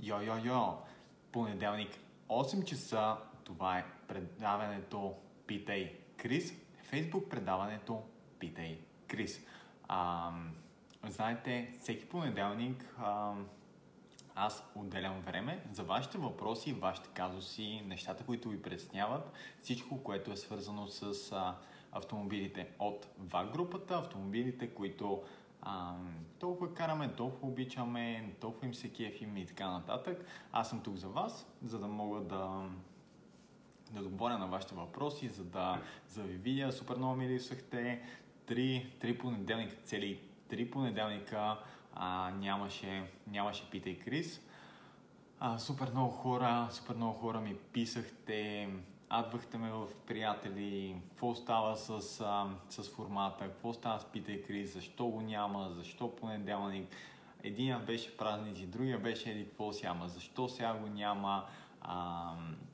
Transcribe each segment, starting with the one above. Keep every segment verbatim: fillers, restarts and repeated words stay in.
Йо-йо-йо! Понеделник, осем часа, това е предаването Питай Крис, Фейсбук предаването Питай Крис. А, знаете, всеки понеделник а, аз отделям време за вашите въпроси, вашите казуси, нещата, които ви притесняват, всичко, което е свързано с а, автомобилите от ВАГ групата, автомобилите, които А, толкова караме, толкова обичаме, толкова им се кефим и така нататък. Аз съм тук за вас, за да мога да, да отговоря на вашите въпроси, за да, за да ви видя. Супер много ми липсвахте. Три, три понеделника, цели три понеделника а, нямаше, нямаше Питай Крис. А, супер много хора, супер много хора ми писахте, адвахте ме в приятели, какво става с, а, с формата, какво става с Питай Крис, защо го няма, защо понеделник. Единия беше празници, другия беше еди какво си, ама защо сега го няма, а,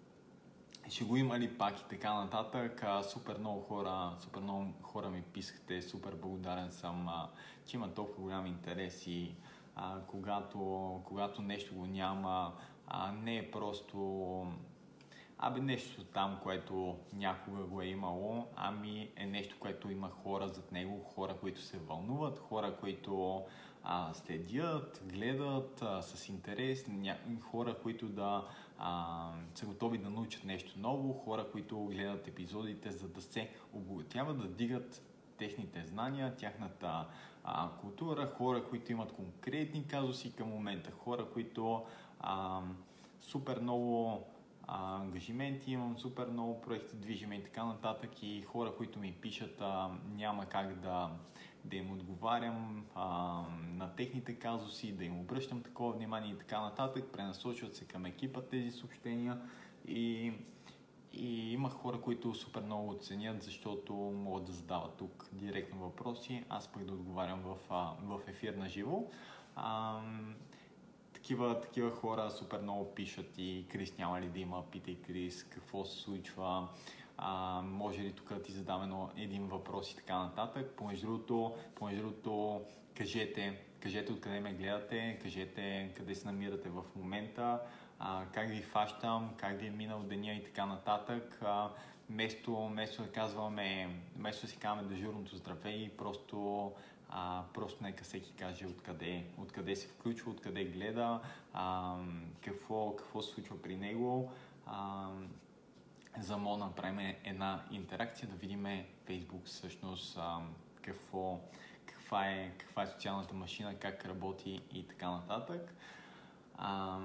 ще го има ли пак и така нататък. А, супер много хора, супер много хора ми писахте, супер благодарен съм, а, че има толкова голям интерес и а, когато, когато нещо го няма, а, не е просто Абе нещо там, което някога го е имало, ами е нещо, което има хора зад него, хора, които се вълнуват, хора, които а, следят, гледат а, с интерес, ня... хора, които да а, са готови да научат нещо ново, хора, които гледат епизодите, за да се обогатяват, да дигат техните знания, тяхната а, култура, хора, които имат конкретни казуси към момента, хора, които а, супер много А, ангажименти, имам супер много проекти, движиме и така нататък и хора, които ми пишат, а, няма как да, да им отговарям а, на техните казуси, да им обръщам такова внимание и така нататък, пренасочват се към екипа тези съобщения и, и има хора, които супер много оценят, защото могат да задават тук директно въпроси, аз пък да отговарям в, а, в ефир на живо. А, Такива, такива хора супер много пишат и Крис няма ли да има, Питай Крис, какво се случва, а, може ли тук да ти задам едно, един въпрос и така нататък. Помежду другото, помежду другото кажете, кажете откъде ме гледате, кажете къде се намирате в момента, а, как ви фащам, как ви е минал деня и така нататък. А, вместо, вместо да казваме, вместо да си казваме дежурното здравей, просто А, просто нека всеки каже откъде, откъде се включва, откъде гледа, а, какво, какво се случва при него. А, за да мога да направим една интеракция, да видим Facebook всъщност а, какво, каква, е, каква е социалната машина, как работи и така нататък. А,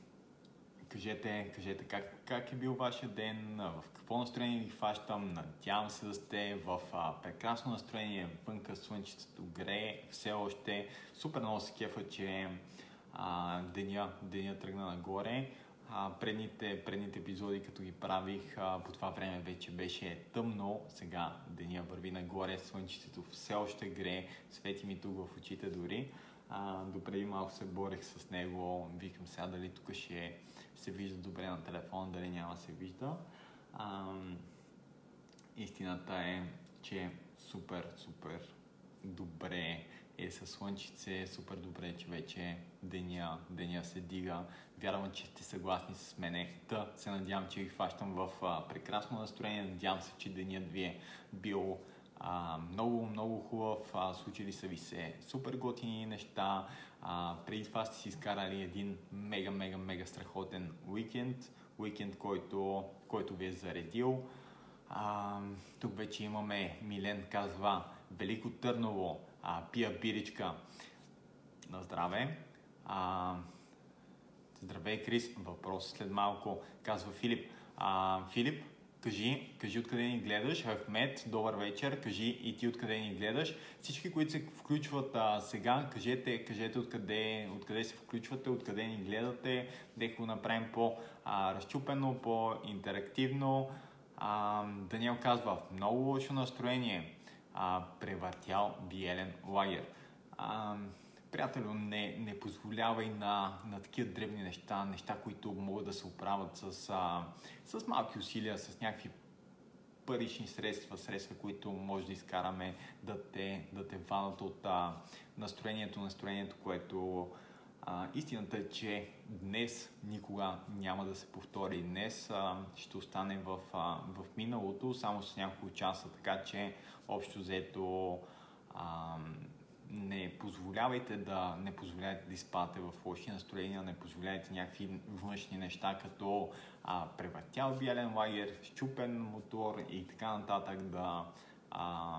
Кажете, кажете как, как е бил вашия ден, в какво настроение ви фащам, надявам се да сте в а, прекрасно настроение, вънка слънчето грее, все още супер много се кефа, че а, деня, деня тръгна нагоре. А, предните, предните епизоди, като ги правих, а, по това време вече беше тъмно, сега деня върви нагоре, слънчето все още грее, свети ми тук в очите дори. А, допреди малко се борех с него, викам сега дали тук ще се вижда добре на телефона, дали няма да се вижда. А, истината е, че супер, супер добре е със слънчице, супер добре, че вече деня, деня се дига. Вярвам, че сте съгласни с мене. Та се надявам, че ви хващам в а, прекрасно настроение. Надявам се, че денят ви е бил а, много, много хубав. А, случили са ви се супер готини неща. А, преди това сте си изкарали един мега, мега, мега страхотен уикенд. Уикенд, който, който ви е заредил. А, тук вече имаме Милен казва Велико Търново, а, пия биричка. На здраве. А, здравей, Крис. Въпрос след малко, казва Филип. А, Филип, кажи, кажи откъде ни гледаш. Ахмед, добър вечер. Кажи и ти откъде ни гледаш. Всички, които се включват а, сега, кажете, кажете откъде, откъде се включвате, откъде ни гледате. Нека го направим по-разчупено, по-интерактивно. А, Даниел казва, много лошо настроение. А, превъртял биелен лагер. А, приятелю, не, не позволявай на, на такива дребни неща, неща, които могат да се оправят с, а, с малки усилия, с някакви парични средства, средства, които може да изкараме да те, да те вадат от а, настроението, настроението, което А, истината е, че днес никога няма да се повтори. Днес а, ще остане в, а, в миналото, само с няколко часа, така че общо взето а, не позволявайте да не позволявайте да изпадате в лоши настроения, не позволявайте някакви външни неща, като а, превъртял бялен лагер, счупен мотор и така нататък да, а,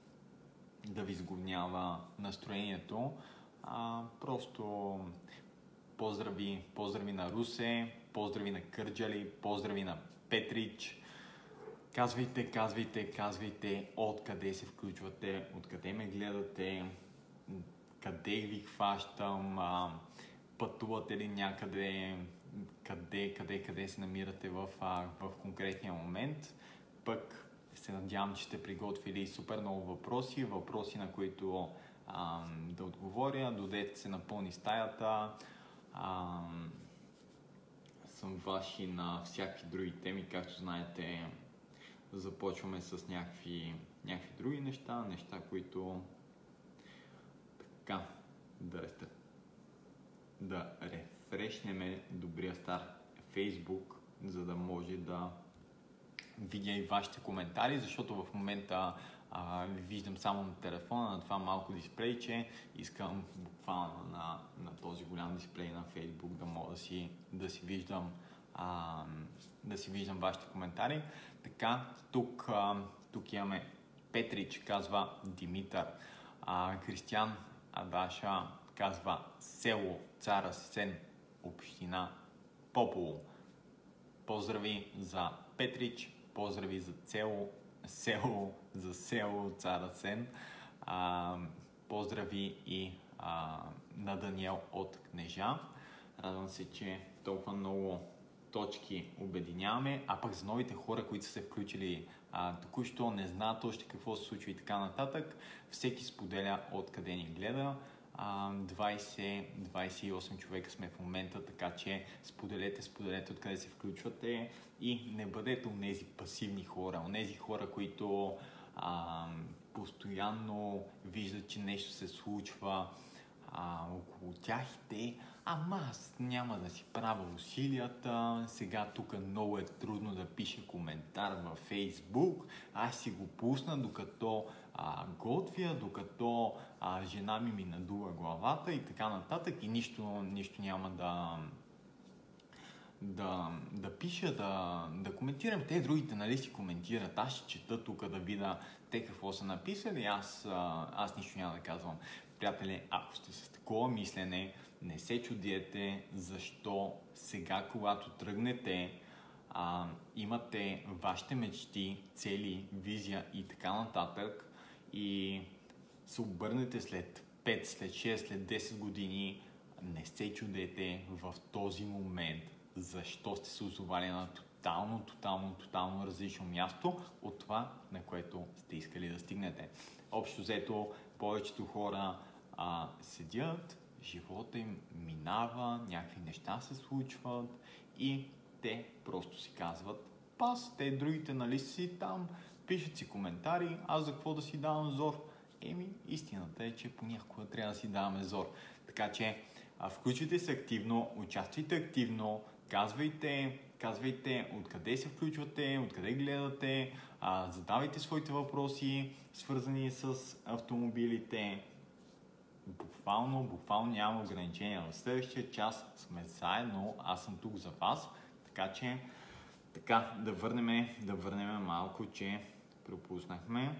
да ви сгубнява настроението. А, просто поздрави, поздрави на Русе, поздрави на Кърджали, поздрави на Петрич. Казвайте, казвайте, казвайте откъде се включвате, откъде ме гледате, къде ви хващам, а, пътувате ли някъде, къде, къде, къде се намирате в, а, в конкретния момент. Пък се надявам, че сте приготвили супер много въпроси, въпроси на които а, да отговоря, додете се напълни стаята. А, съм ваши на всякакви други теми, както знаете. Започваме с някакви, някакви други неща, неща, които така да, рестар... да рефрешнеме добрия стар Facebook, за да може да видя и вашите коментари, защото в момента а, ви виждам само на телефона, на това малко дисплейче. Искам буквално на, на този голям дисплей на Facebook да мога да си, да си виждам а, да си виждам вашите коментари. Така, тук, а, тук имаме Петрич, казва Димитър. А, Кристиян Адаша казва село Цар Асен, община Попово. Поздрави за Петрич, поздрави за село, село за село Цар Асен. А, поздрави и а, на Даниел от Кнежа. Радвам се, че толкова много точки обединяваме, а пък за новите хора, които са се включили а, току-що, не знаят още какво се случва и така нататък, всеки споделя откъде ни гледа. А, двайсет двайсет и осем човека сме в момента, така че споделете, споделете откъде се включвате и не бъдете онези пасивни хора, онези хора, които а, постоянно виждат, че нещо се случва а, около тях и те, ама аз няма да си правя усилията, сега тук много е трудно да пише коментар във Фейсбук, аз си го пусна докато а, готвя, докато а, жена ми ми надува главата и така нататък и нищо, нищо няма да, да, да пиша, да, да коментирам. Те другите нали си коментират, аз ще чета тук да видя те какво са написали, аз, а, аз нищо няма да казвам. Приятели, ако сте с такова мислене, не се чудете защо сега, когато тръгнете, а, имате вашите мечти, цели, визия и така нататък и се обърнете след пет, след шест, след десет години, не се чудете в този момент защо сте се озовали на тотално, тотално, тотално различно място от това, на което сте искали да стигнете. Общо взето, повечето хора а, седят, живота им минава, някакви неща се случват и те просто си казват пас, те другите нали си там, пишат си коментари, аз за какво да си давам зор? Еми, истината е, че понякога трябва да си даваме зор. Така че, а, включвайте се активно, участвайте активно, казвайте, казвайте откъде се включвате, откъде гледате, а, задавайте своите въпроси, свързани с автомобилите. Буквално, буквално няма ограничения. В следващия час сме заедно, аз съм тук за вас, така че така, да върнем, да върнем малко, че пропуснахме.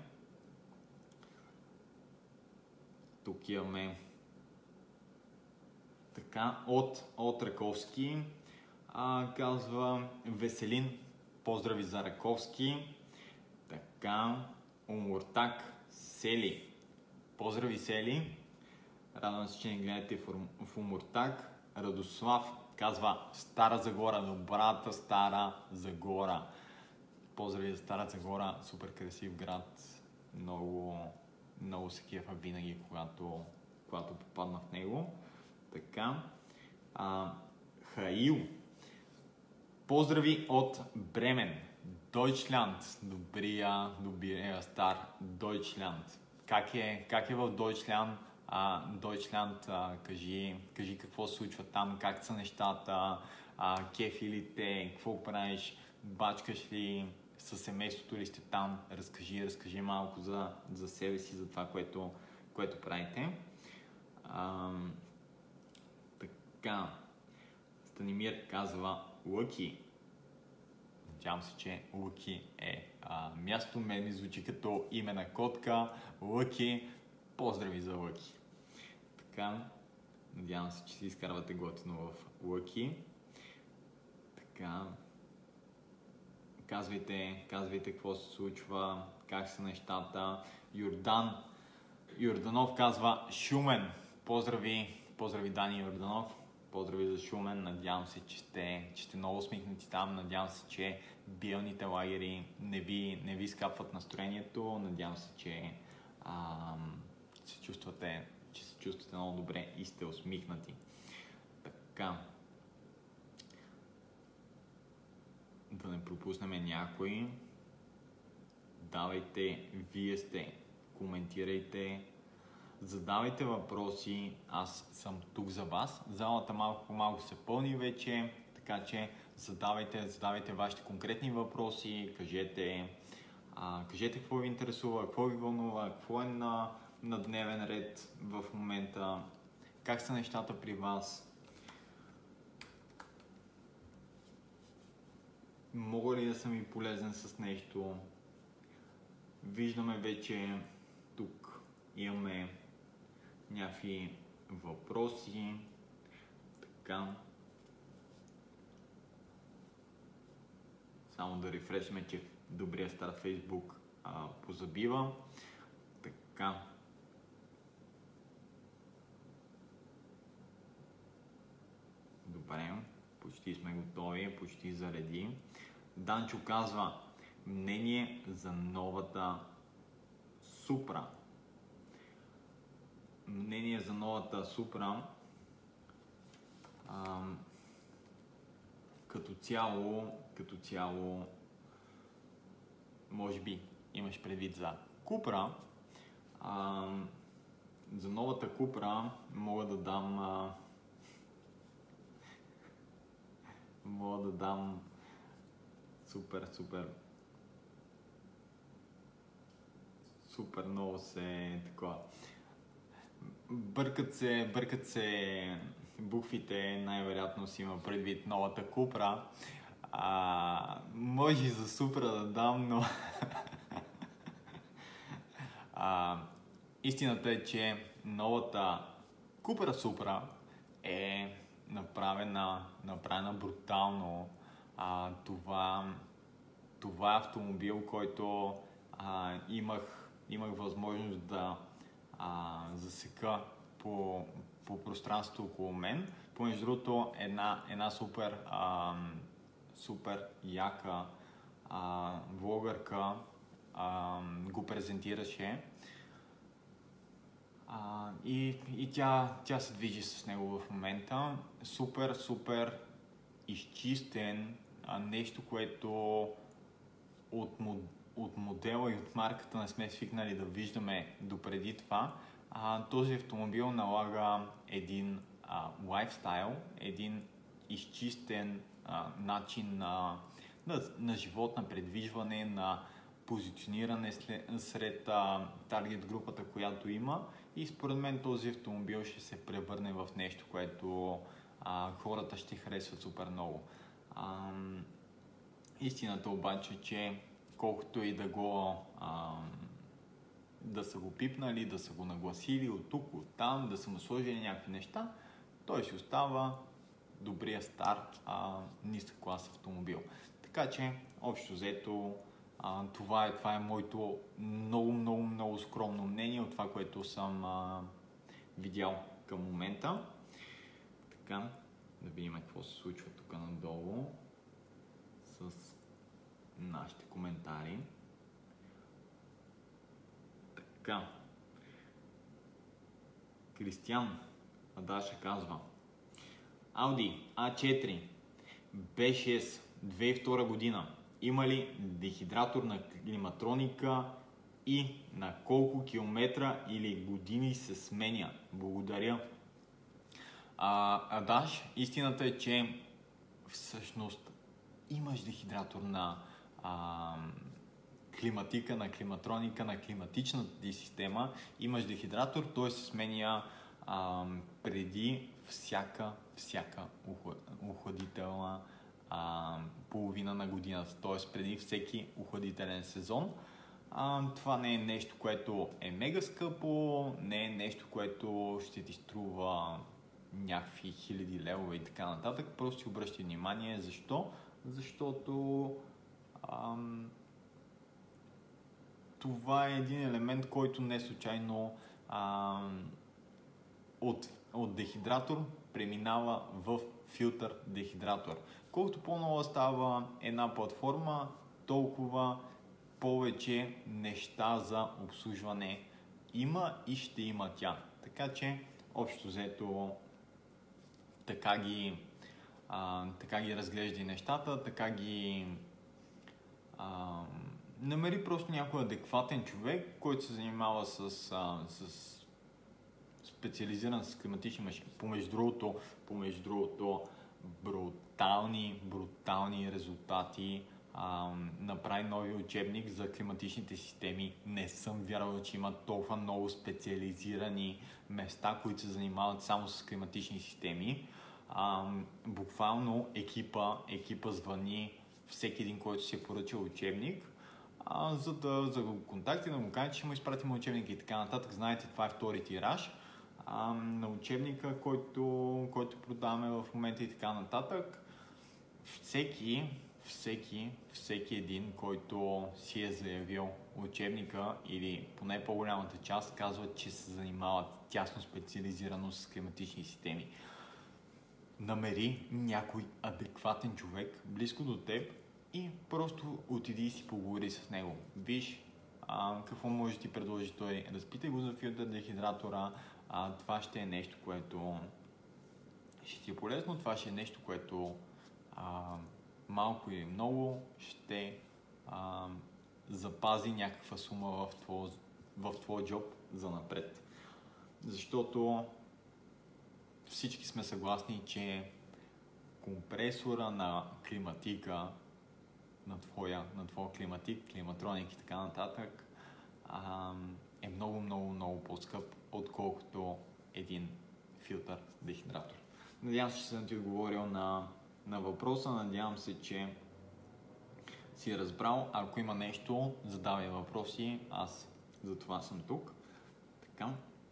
Тук имаме така, от, от Раковски а, казва Веселин, поздрави за Раковски. Така, Умуртак Сели, поздрави Сели. Радвам се, че не гледате в Умуртак. Радослав казва Стара Загора, добрата Стара Загора. Поздрави за Стара Загора, супер красив град. Много, много се кефа винаги, когато, когато попадна в него. Така. А, Хаил. Поздрави от Бремен. Дойчланд. Добрия, добрия стар Дойчланд. Как е, как е в Дойчланд? а, Deutschland, а, кажи, кажи какво се случва там, как са нещата, а, кефи ли те, какво правиш, бачкаш ли, със семейството ли сте там, разкажи, разкажи малко за, за себе си, за това, което, което правите. А, така, Станимир казва Лъки. Надявам се, че Лъки е а, място. Мен ми звучи като име на котка. Лъки. Поздрави за Лъки. Така, надявам се, че си изкарвате готино в Лъки. Така, казвайте, казвайте какво се случва, как са нещата. Йордан Йорданов казва Шумен. Поздрави, поздрави Дани Йорданов. Поздрави за Шумен. Надявам се, че сте, че сте много усмихнати там. Надявам се, че биелните лагери не ви, не ви скапват настроението. Надявам се, че ам, се чувствате, че се чувствате много добре и сте усмихнати. Така. Да не пропуснем някой. Давайте, вие сте. Коментирайте. Задавайте въпроси. Аз съм тук за вас. Залата малко по малко се пълни вече. Така че задавайте, задавайте вашите конкретни въпроси. Кажете, а, кажете какво ви интересува, какво ви вълнува, какво е на, на дневен ред в момента. Как са нещата при вас. Мога ли да съм ви полезен с нещо? Виждаме вече тук имаме някакви въпроси. Така. Само да рефрешме, че добрия стар Facebook а, позабива. Така. Добре. Почти сме готови, почти зареди. Данчо казва мнение за новата Supra. Мнение за новата Supra. А, като цяло, като цяло, може би имаш предвид за Cupra. А, за новата Cupra мога да дам а, мога да дам супер, супер супер много се такова. Бъркат се, бъркат се буквите, най-вероятно си има предвид новата Cupra. А, може и за Supra да дам, но а, истината е, че новата Cupra Supra е направена, направена брутално. А, това, това е автомобил, който а, имах, имах възможност да а, засека по, по пространството около мен. Помежду другото, една, една супер, а, супер яка а, влогърка а, го презентираше. А, и и тя, тя се движи с него в момента. Супер, супер изчистен, а, нещо, което от, от модела и от марката не сме свикнали да виждаме допреди това. А, този автомобил налага един а, лайфстайл, един изчистен а, начин на, на, на живот, на предвижване, на позициониране след, сред а, таргет групата, която има. И според мен този автомобил ще се превърне в нещо, което а, хората ще харесват супер много. А, истината обаче, че колкото и да го а, да са го пипнали, да са го нагласили от тук, от там, да са му сложили някакви неща, той си остава добрия стар а, нисък клас автомобил. Така че, общо взето, а, това, е, това е моето много, много, много скромно мнение от това, което съм а, видял към момента. Така, да видим какво се случва тук надолу с нашите коментари. Така. Кристиан Адаша казва: Audi А четири Б шест две хиляди и втора година. Има ли дехидратор на климатроника и на колко километра или години се сменя? Благодаря. А, Адаш, истината е, че всъщност имаш дехидратор на а, климатика, на климатроника, на климатичната ти система. Имаш дехидратор, той се сменя а, преди всяка, всяка охладителна а, половина на годината, т.е. преди всеки охладителен сезон. А, това не е нещо, което е мега скъпо, не е нещо, което ще ти струва някакви хиляди левове и така нататък. Просто си обръщай внимание. Защо? Защото ам, това е един елемент, който не случайно ам, от, от дехидратор преминава в филтър дехидратор. Колкото по-нова става една платформа, толкова повече неща за обслужване има и ще има тя. Така че, общо взето, така ги, а, така ги разглеждай нещата, така ги а, намери просто някой адекватен човек, който се занимава с, а, с специализиран с климатични машини. Помежду другото, помежду другото, брутални, брутални резултати. А, направи нови учебник за климатичните системи. Не съм вярвал, че има толкова много специализирани места, които се занимават само с климатични системи. А, буквално екипа, екипа звъни всеки един, който си е поръчал учебник, а, за да, за да го контакти, да му каже, че ще му изпратим учебник и така нататък. Знаете, това е втори тираж а, на учебника, който, който продаваме в момента и така нататък. Всеки, всеки, всеки един, който си е заявил учебника или поне по-голямата част, казват, че се занимават тясно специализирано с климатични системи. Намери някой адекватен човек близко до теб и просто отиди и си поговори с него. Виж а, какво може да ти предложи той. Разпитай го за филтър дехидратора. А, това ще е нещо, което ще ти е полезно. Това ще е нещо, което а, малко или много ще а, запази някаква сума в твоя, в твоя джоб за напред. Защото всички сме съгласни, че компресора на климатика, на твоя, на твоя климатик, климатроник и така нататък, а, е много, много, много по-скъп, отколкото един филтър дехидратор. Надявам се, че съм ти отговорил на, на въпроса. Надявам се, че си разбрал. Ако има нещо, задавай въпроси. Аз за това съм тук. Така.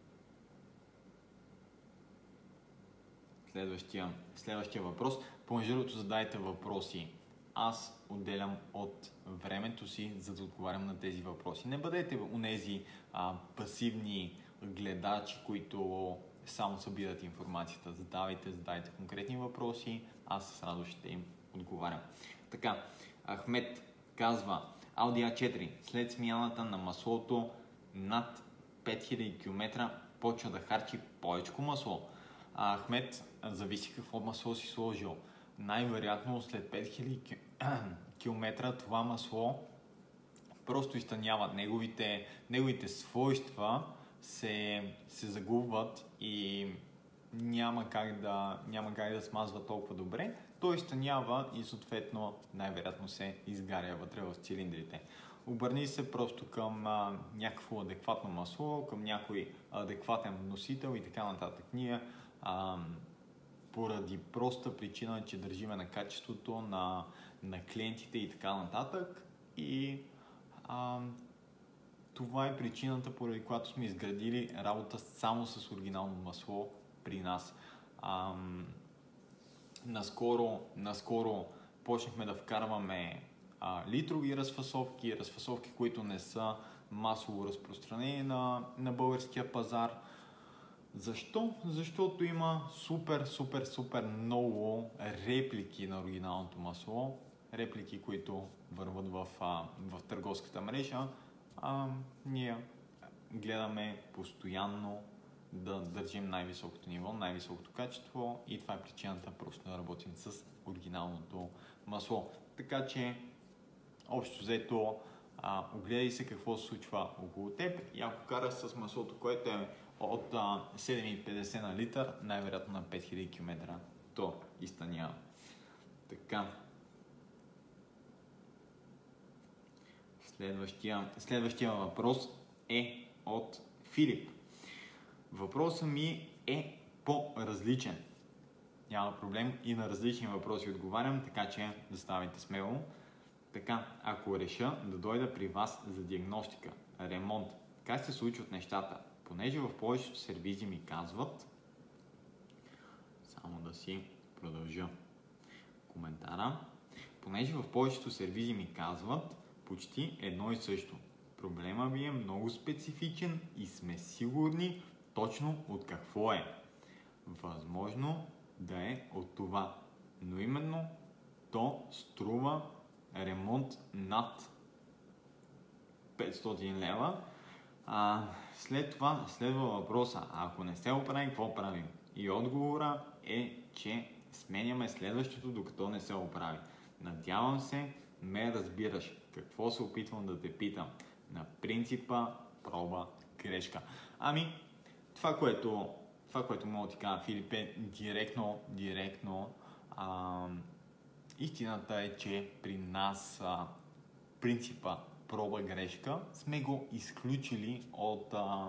Следващия, следващия въпрос. Помежду другото, задайте въпроси. Аз отделям от времето си, за да отговарям на тези въпроси. Не бъдете унези а, пасивни гледачи, които само събират информацията. Задавайте, задайте конкретни въпроси. Аз с радост ще им отговарям. Така, Ахмед казва: Audi а четири след смяната на маслото над пет хиляди км почва да харчи повече масло. А, Ахмед, зависи какво масло си сложил. Най-вероятно след пет хиляди км това масло просто изтънява. Неговите, неговите свойства се, се загубват и няма как, да, няма как да смазва толкова добре. Той изтънява и съответно най-вероятно се изгаря вътре в цилиндрите. Обърни се просто към а, някакво адекватно масло, към някой адекватен вносител и така нататък. Ние а, поради проста причина, че държиме на качеството на, на клиентите и така нататък. И а, това е причината, поради която сме изградили работа само с оригинално масло при нас. А, наскоро, наскоро почнахме да вкарваме а, литрови разфасовки, разфасовки, които не са масово разпространени на, на българския пазар. Защо? Защото има супер, супер, супер много реплики на оригиналното масло. Реплики, които върват в, а, в търговската мрежа. А, ние гледаме постоянно да държим най-високото ниво, най-високото качество и това е причината просто да работим с оригиналното масло. Така че, общо взето, а, огледай се какво се случва около теб и ако караш с маслото, което е от а, седем и петдесет на литър, най-вероятно на пет хиляди км, то изтънява. Така. Следващия, следващия въпрос е от Филип. Въпросът ми е по-различен. Няма проблем и на различни въпроси отговарям, така че заставайте смело. Така, ако реша да дойда при вас за диагностика, ремонт, как се случват нещата? Понеже в повечето сервизи ми казват, само да си продължа коментара, понеже в повечето сервизи ми казват почти едно и също. Проблема ви е много специфичен и сме сигурни точно от какво е. Възможно да е от това, но именно то струва ремонт над петстотин лева. А, след това следва въпроса, а ако не се оправи, какво правим? И отговора е, че сменяме следващото, докато не се оправи. Надявам се, ме разбираш. Какво се опитвам да те питам? На принципа проба грешка. Ами, това, което, това, което мога да ти кажа, Филип, е директно, директно. А, истината е, че при нас а, принципа проба грешка сме го изключили от, а,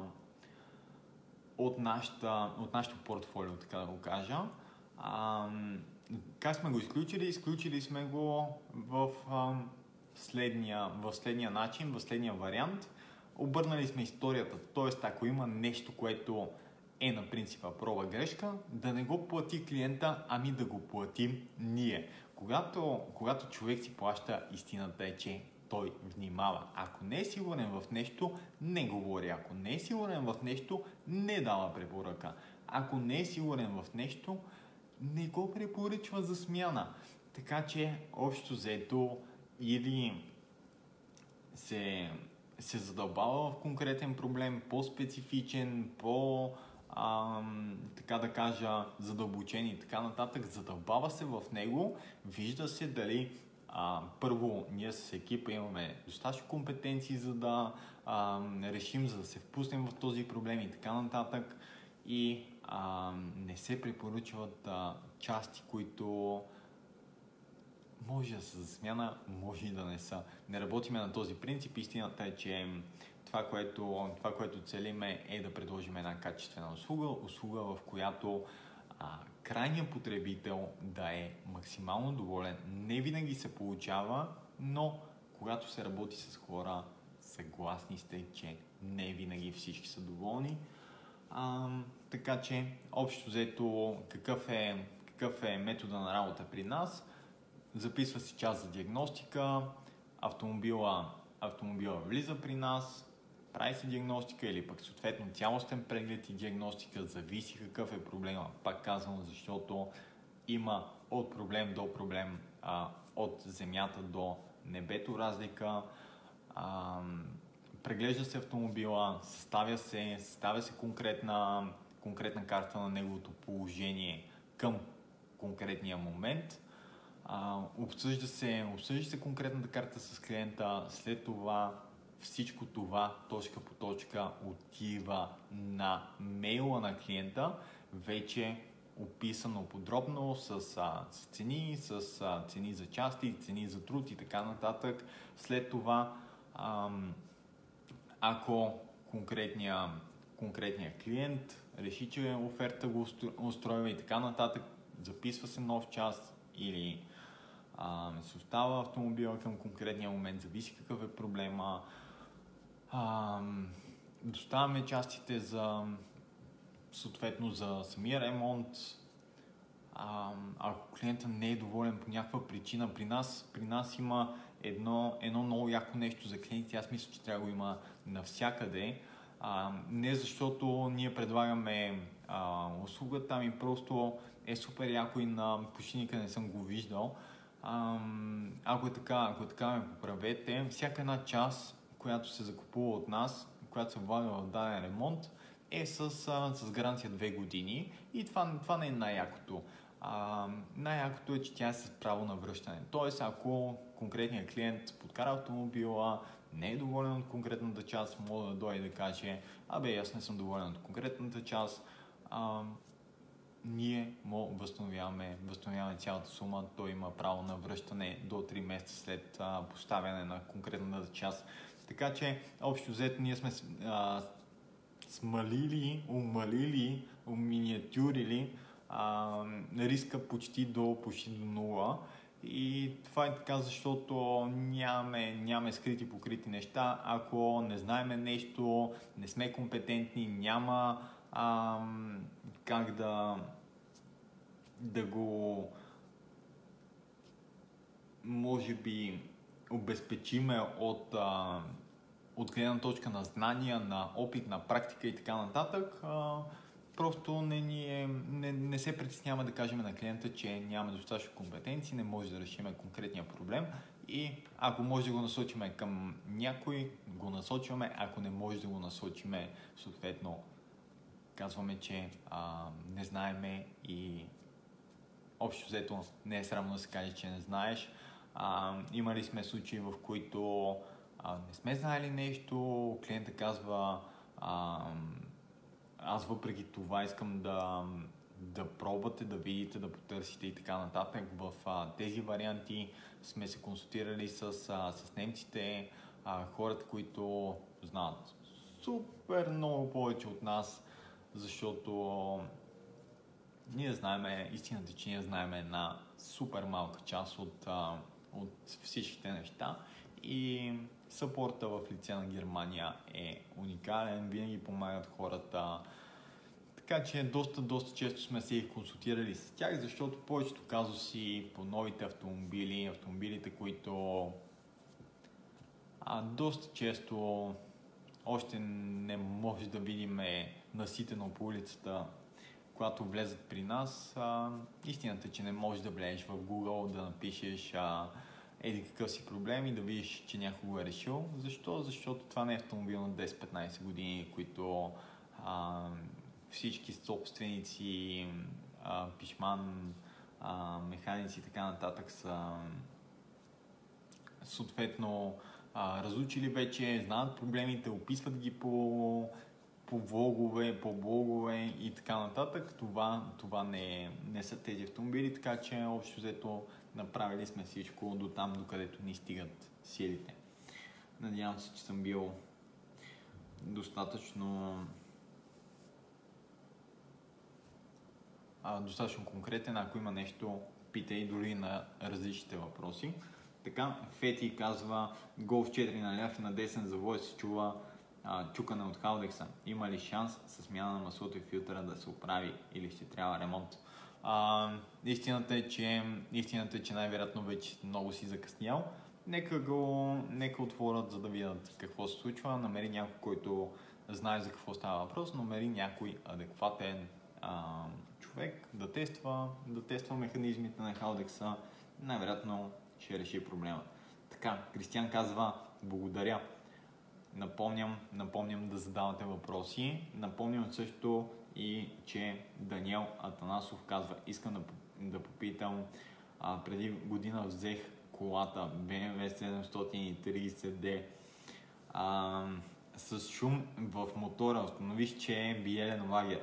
от, нашата, от нашото портфолио, така да го кажа. А, как сме го изключили? Изключили сме го в, а, следния, в следния начин, в следния вариант. Обърнали сме историята, т.е. ако има нещо, което е на принципа проба грешка, да не го плати клиента, ами да го платим ние. Когато, когато човек си плаща, истината е, че той внимава. Ако не е сигурен в нещо, не говори. Ако не е сигурен в нещо, не дава препоръка. Ако не е сигурен в нещо, не го препоръчва за смяна. Така че, общо взето, или се, се задълбава в конкретен проблем, по-специфичен, по, ам, така да кажа, задълбочен и така нататък, задълбава се в него, вижда се дали а, първо ние с екипа имаме достатъчно компетенции, за да а, решим, за да се впуснем в този проблем и така нататък. И а, не се препоръчват а, части, които може да са за смяна, може и да не са. Не работиме на този принцип. Истината е, че това, което, това, което целиме е да предложим една качествена услуга, услуга в която а, крайният потребител да е максимално доволен. Не винаги се получава, но когато се работи с хора, съгласни сте, че не винаги всички са доволни. А, така че, общо взето, какъв е, какъв е метода на работа при нас? Записва си час за диагностика, автомобила, автомобила влиза при нас, прави се диагностика или пък съответно цялостен преглед и диагностика, зависи какъв е проблема. Пак казвам, защото има от проблем до проблем, а, от земята до небето разлика. А, преглежда се автомобила, съставя се, съставя се конкретна, конкретна карта на неговото положение към конкретния момент. Uh, обсъжда се, обсъжда се конкретната карта с клиента, след това всичко това точка по точка отива на мейла на клиента, вече описано подробно с, а, с цени, с а, цени за части, цени за труд и така нататък. След това, ам, ако конкретния, конкретния клиент реши, че оферта го устройва и така нататък, записва се нов час или а, се остава автомобила към конкретния момент, зависи какъв е проблема. А, доставяме частите за съответно за самия ремонт. А, ако клиента не е доволен по някаква причина, при нас, при нас има едно, едно много яко нещо за клиенти. Аз мисля, че трябва да го има навсякъде. А, не защото ние предлагаме а, услугата, ами просто е супер яко и на почти никъде не съм го виждал. А, ако е така, ако е така ме поправете, всяка една част, която се закупува от нас, която се влага в даден ремонт, е с, а, с гаранция две години и това, това не е най-якото. А, най-якото е, че тя е с право на връщане. Тоест, ако конкретният клиент подкара автомобила, не е доволен от конкретната част, може да дойде да каже, абе, аз не съм доволен от конкретната част. А, ние му възстановяваме, възстановяваме цялата сума, той има право на връщане до три месеца след а, поставяне на конкретната част. Така че, общо взето, ние сме а, смалили, умалили, уминиатюрили а, риска почти до, почти до нула. И това е така, защото нямаме, нямаме скрити покрити неща. Ако не знаем нещо, не сме компетентни, няма а, как да, да го може би обезпечиме от, а, от гледна точка на знания, на опит, на практика и така нататък. А, Просто не, не, не, не се притеснява да кажем на клиента, че нямаме достатъчно компетенции, не може да решим конкретния проблем и ако може да го насочиме към някой, го насочваме, ако не може да го насочиме, съответно казваме, че а, не знаеме и общо взето не е срамно да се каже, че не знаеш. А, имали сме случаи, в които а, не сме знаели нещо, клиента казва а, аз въпреки това искам да, да пробвате, да видите, да потърсите и така нататък. В а, тези варианти сме се консултирали с, а, с немците, а, хората, които знаят супер много повече от нас, защото ние знаем, истината, че ние знаем една супер малка част от, а, от всичките неща и съпорта в лице на Германия е уникален, винаги помагат хората. Така че доста, доста често сме се и консултирали с тях, защото повечето казуси по новите автомобили, автомобилите, които а, доста често още не може да видим наситено по улицата, когато влезат при нас. А, истината е, че не можеш да влезеш в Google, да напишеш а, еди какъв си проблем и да видиш, че някой го е решил. Защо? Защото това не е автомобил на десет-петнайсет години, които а, всички собственици, а, пишман, а, механици и така нататък са съответно а, разучили вече, знаят проблемите, описват ги по, по влогове, по блогове и така нататък. Това, това не, не са тези автомобили, така че общо взето направили сме всичко до там, докъдето ни стигат силите. Надявам се, че съм бил достатъчно а, достатъчно конкретен. Ако има нещо, питай дори на различните въпроси. Така, Фети казва, Golf четири на ляв и на десен завой се чува а, чукане от халдекса. Има ли шанс с смяна на маслото и филтъра да се оправи или ще трябва ремонт? А, истината е, че, истината е, че най-вероятно вече много си закъснял. Нека го, нека отворят, за да видят какво се случва. Намери някой, който знае за какво става въпрос, намери някой адекватен а, човек да тества, да тества механизмите на халдекса. Най-вероятно ще реши проблема. Така, Кристиан казва, благодаря. Напомням, напомням да задавате въпроси. Напомням също и, че Даниел Атанасов казва, искам да, да попитам, а, преди година взех колата би ем дабълю седемстотин и трийсет ди а, с шум в мотора, установих, че е биелен лагер.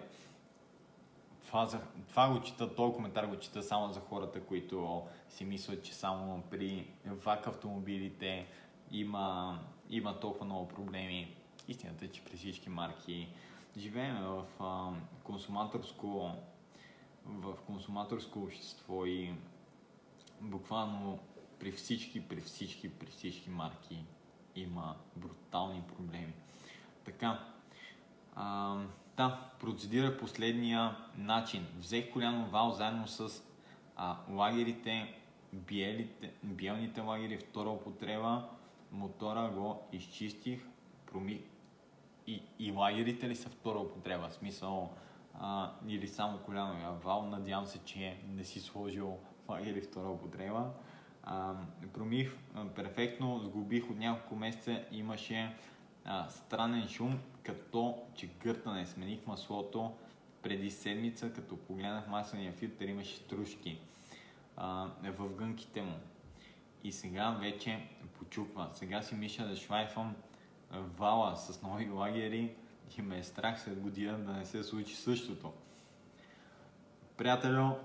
Това, това го чета, този коментар го чета само за хората, които си мислят, че само при вак автомобилите има, има толкова много проблеми. Истината е, че при всички марки живеем в а, консуматорско в консуматорско общество и буквално при всички, при всички, при всички марки има брутални проблеми. Така, а, да, процедира последния начин. Взех коляно вал заедно с а, лагерите, биелите, биелните лагери, втора употреба, мотора го изчистих, проми... и, и лагерите ли са втора употреба? В смисъл, а, или само коляновия вал? Надявам се, че не си сложил лагери втора употреба. А, промих а, перфектно, сгубих от няколко месеца, имаше а, странен шум, като че гъртане. Смених маслото преди седмица, като погледнах масления филтър, имаше стружки а, в гънките му. и сега вече почуква. Сега си мисля да шлайфам вала с нови лагери и ме е страх след година да не се случи същото. Приятелю,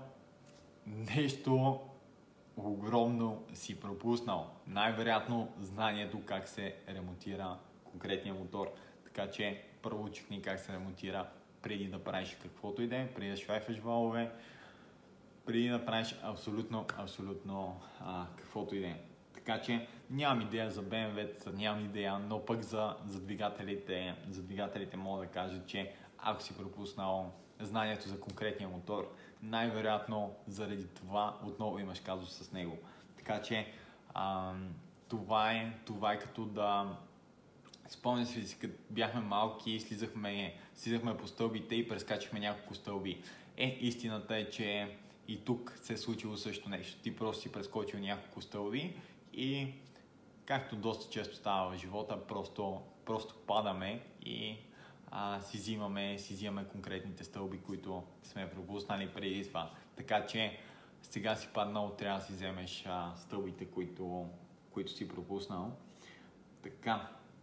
нещо огромно си пропуснал. Най-вероятно знанието как се ремонтира конкретния мотор. Така че първо учекни как се ремонтира преди да правиш каквото и да е, преди да шлайфаш валове, преди да правиш абсолютно, абсолютно а, каквото и да е. Така че нямам идея за Б М В-та, нямам идея, но пък за, за, двигателите, за двигателите мога да кажа, че ако си пропуснал знанието за конкретния мотор, най-вероятно заради това отново имаш казус с него. Така че а, това, е, това е като да... Спомням си, като бяхме малки и слизахме, слизахме по стълбите и прескачихме няколко стълби. Е, истината е, че и тук се е случило също нещо. Ти просто си прескочил няколко стълби и както доста често става в живота, просто, просто падаме и а, си, взимаме, си взимаме конкретните стълби, които сме пропуснали преди това. Така че сега си паднал, трябва да си вземеш а, стълбите, които, които си пропуснал. Така.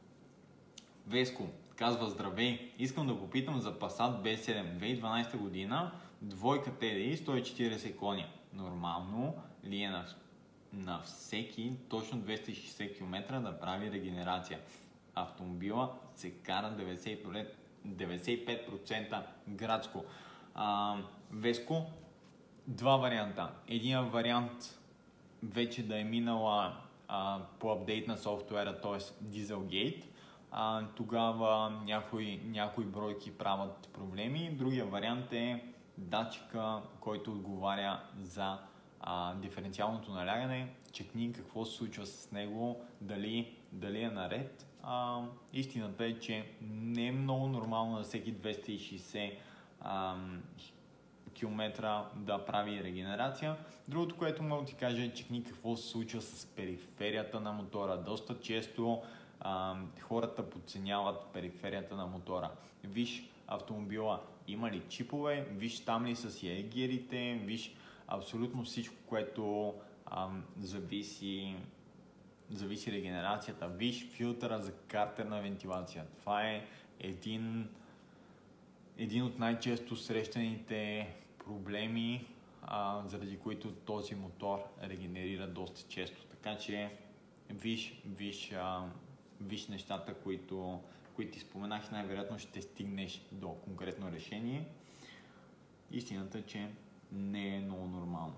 Веско казва: здравей, искам да попитам за Passat Б седем две хиляди и дванадесета година, двойка Т Д И, сто и четиридесет коня. Нормално ли е на, на всеки точно двеста и шейсет километра да прави регенерация? Автомобила се кара деветдесет и пет процента градско. А, Веско, два варианта. Един вариант вече да е минала а, по апдейт на софтуера, т.е. Dieselgate. А, тогава някои, някои бройки правят проблеми. Другия вариант е датчика, който отговаря за а, диференциалното налягане. Чекни какво се случва с него, дали, дали е наред. А, истината е, че не е много нормално на всеки двеста и шейсет а, километра да прави регенерация. Другото, което мога да ти кажа, е чекни какво се случва с периферията на мотора. Доста често а, хората подценяват периферията на мотора. Виж автомобила има ли чипове, виж там ли са си егерите, виж абсолютно всичко, което а, зависи, зависи регенерацията. Виж филтъра за картерна вентилация. Това е един, един от най-често срещаните проблеми, а, заради които този мотор регенерира доста често. Така че виж, виж, а, виж нещата, които, които ти споменах, най-вероятно ще стигнеш до конкретно решение. Истината е, че не е много нормално.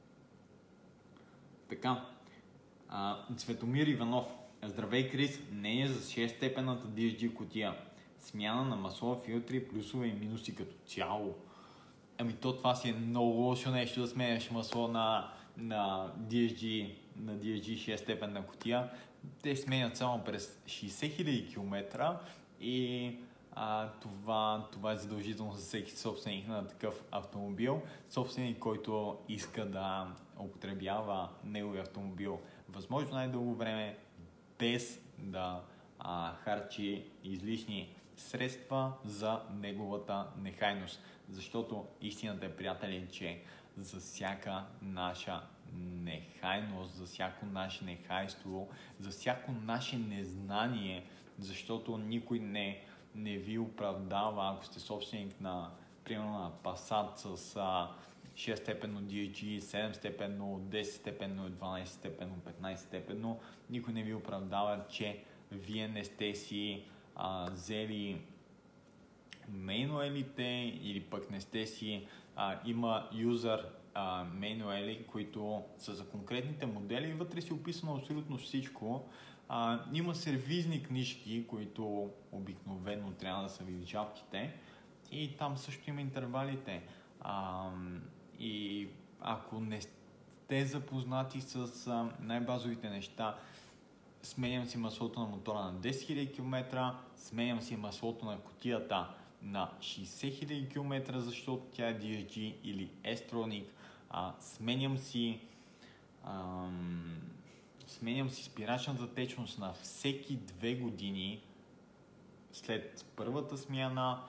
Така, а, Цветомир Иванов. Здравей, Крис, не е за шест степенната Ди Ес Джи кутия. Смяна на масло, филтри, плюсове и минуси като цяло. Ами то това си е много лошо нещо да сменяш масло на, на Ди Ес Джи, на Ди Ес Джи шест степенна кутия. Те сменят само през шейсет хиляди километра и а, това, това е задължително за всеки собственик на такъв автомобил. Собственик, който иска да употребява неговия автомобил възможно най-дълго време, без да а, харчи излишни средства за неговата нехайност. Защото истината е, приятели, че за всяка наша нехайност, за всяко наше нехайство, за всяко наше незнание, защото никой не, не ви оправдава, ако сте собственик на, примерно, на Passat с а, шест степенно Ди Ес Джи, седем степенно, десет степенно, дванадесет степенно, петнадесет степенно, никой не ви оправдава, че вие не сте си а, взели мейнуелите или пък не сте си, а, има юзър мейнуели, които са за конкретните модели и вътре си описано абсолютно всичко. А, има сервизни книжки, които обикновено трябва да са ви в джапките и там също има интервалите. А, и ако не сте запознати с а, най-базовите неща, сменям си маслото на мотора на десет хиляди километра, сменям си маслото на кутията на шейсет хиляди километра, защото тя е Ди Ес Джи или S-Tronic. А, сменям си ам, сменям си спирачната течност на всеки две години след първата смяна.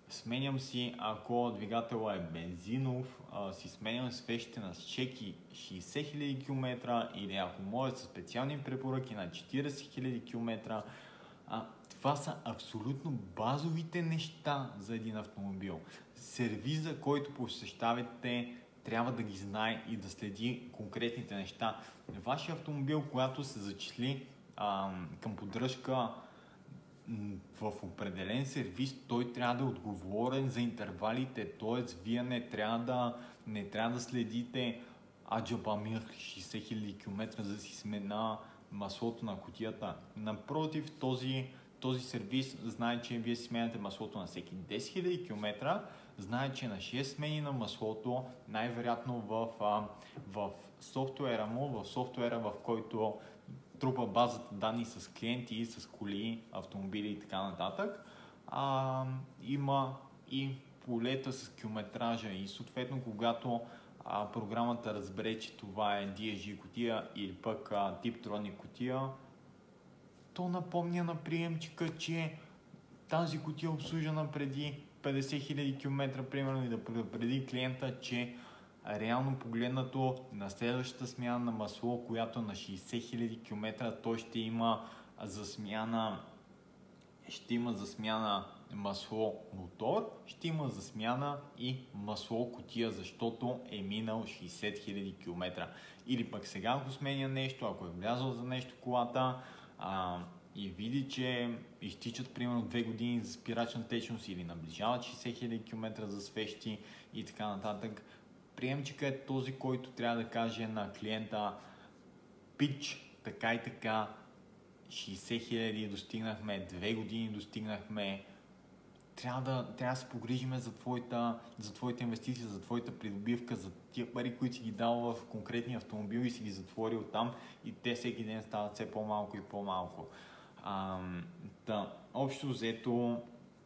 Сменям си, ако двигателът е бензинов, а, си сменям свещите на всеки шейсет хиляди км или ако може със специални препоръки на четирийсет хиляди км. А, това са абсолютно базовите неща за един автомобил. Сервиза, който посещавате, трябва да ги знае и да следи конкретните неща. Вашия автомобил, когато се зачисли а, към поддръжка в определен сервис, той трябва да е отговорен за интервалите, т.е. вие не трябва да, не трябва да следите аджаба ми шейсет хиляди км за да си смена маслото на кутията. Напротив, този, този сервис знае, че вие си сменяте маслото на всеки десет хиляди км, знае, че на шест смени на маслото, най-вероятно в, в софтуера му, в софтуера, в който трупа базата данни с клиенти, с коли, автомобили и така нататък, а, има и полета с километража и съответно когато а, програмата разбере, че това е ди ес джи кутия или пък а, Tiptronic кутия, то напомня на приемчика, че тази кутия е обслужена преди петдесет хиляди км, примерно, и да предупреди клиента, че реално погледнато на следващата смяна на масло, която на шейсет хиляди км, той ще има за смяна ще има за смяна масло мотор, ще има за смяна и масло кутия, защото е минал шейсет хиляди км. Или пък сега, ако сменя нещо, ако е влязъл за нещо колата а, и види, че изтичат примерно две години за спирачна течност или наближават шейсет хиляди км за свещи и така нататък, приемчика е този, който трябва да каже на клиента: пич, така и така, шейсет хиляди достигнахме, две години достигнахме, трябва да, трябва да се погрижиме за твоята, за твоята инвестиция, за твоята придобивка, за тия пари, които си ги дал в конкретния автомобил и си ги затворил там и те всеки ден стават все по-малко и по-малко. А, да, общо взето,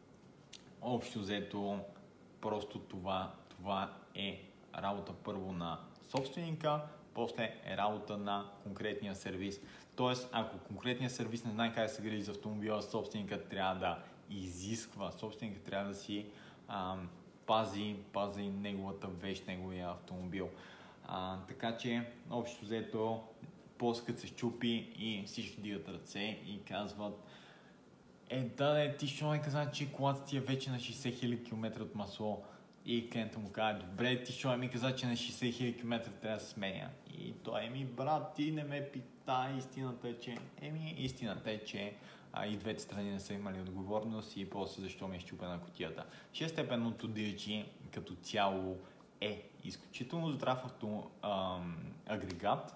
общо взето, просто това, това е работа първо на собственика, после е работа на конкретния сервис. Тоест, ако конкретният сервис не знае как да се грижи за автомобила, собственикът трябва да изисква, собственикът трябва да си а, пази, пази неговата вещ, неговия автомобил. А, така че, общо взето, после се щупи и всички дигат ръце и казват: е, да, да, ти ще ме каза, че колата ти е вече на шейсет хиляди км от масло. И клиентът му казва: добре, ти ще ми каза, че на шейсет хиляди км трябва да се сменя. И той: еми, брат, ти не ме пита, истината е, че... Еми, истината е, че а, и двете страни не са имали отговорност и после защо ми е щупена кутията. шестстепенното ди ес джи като цяло е изключително здрав авто, ам, агрегат.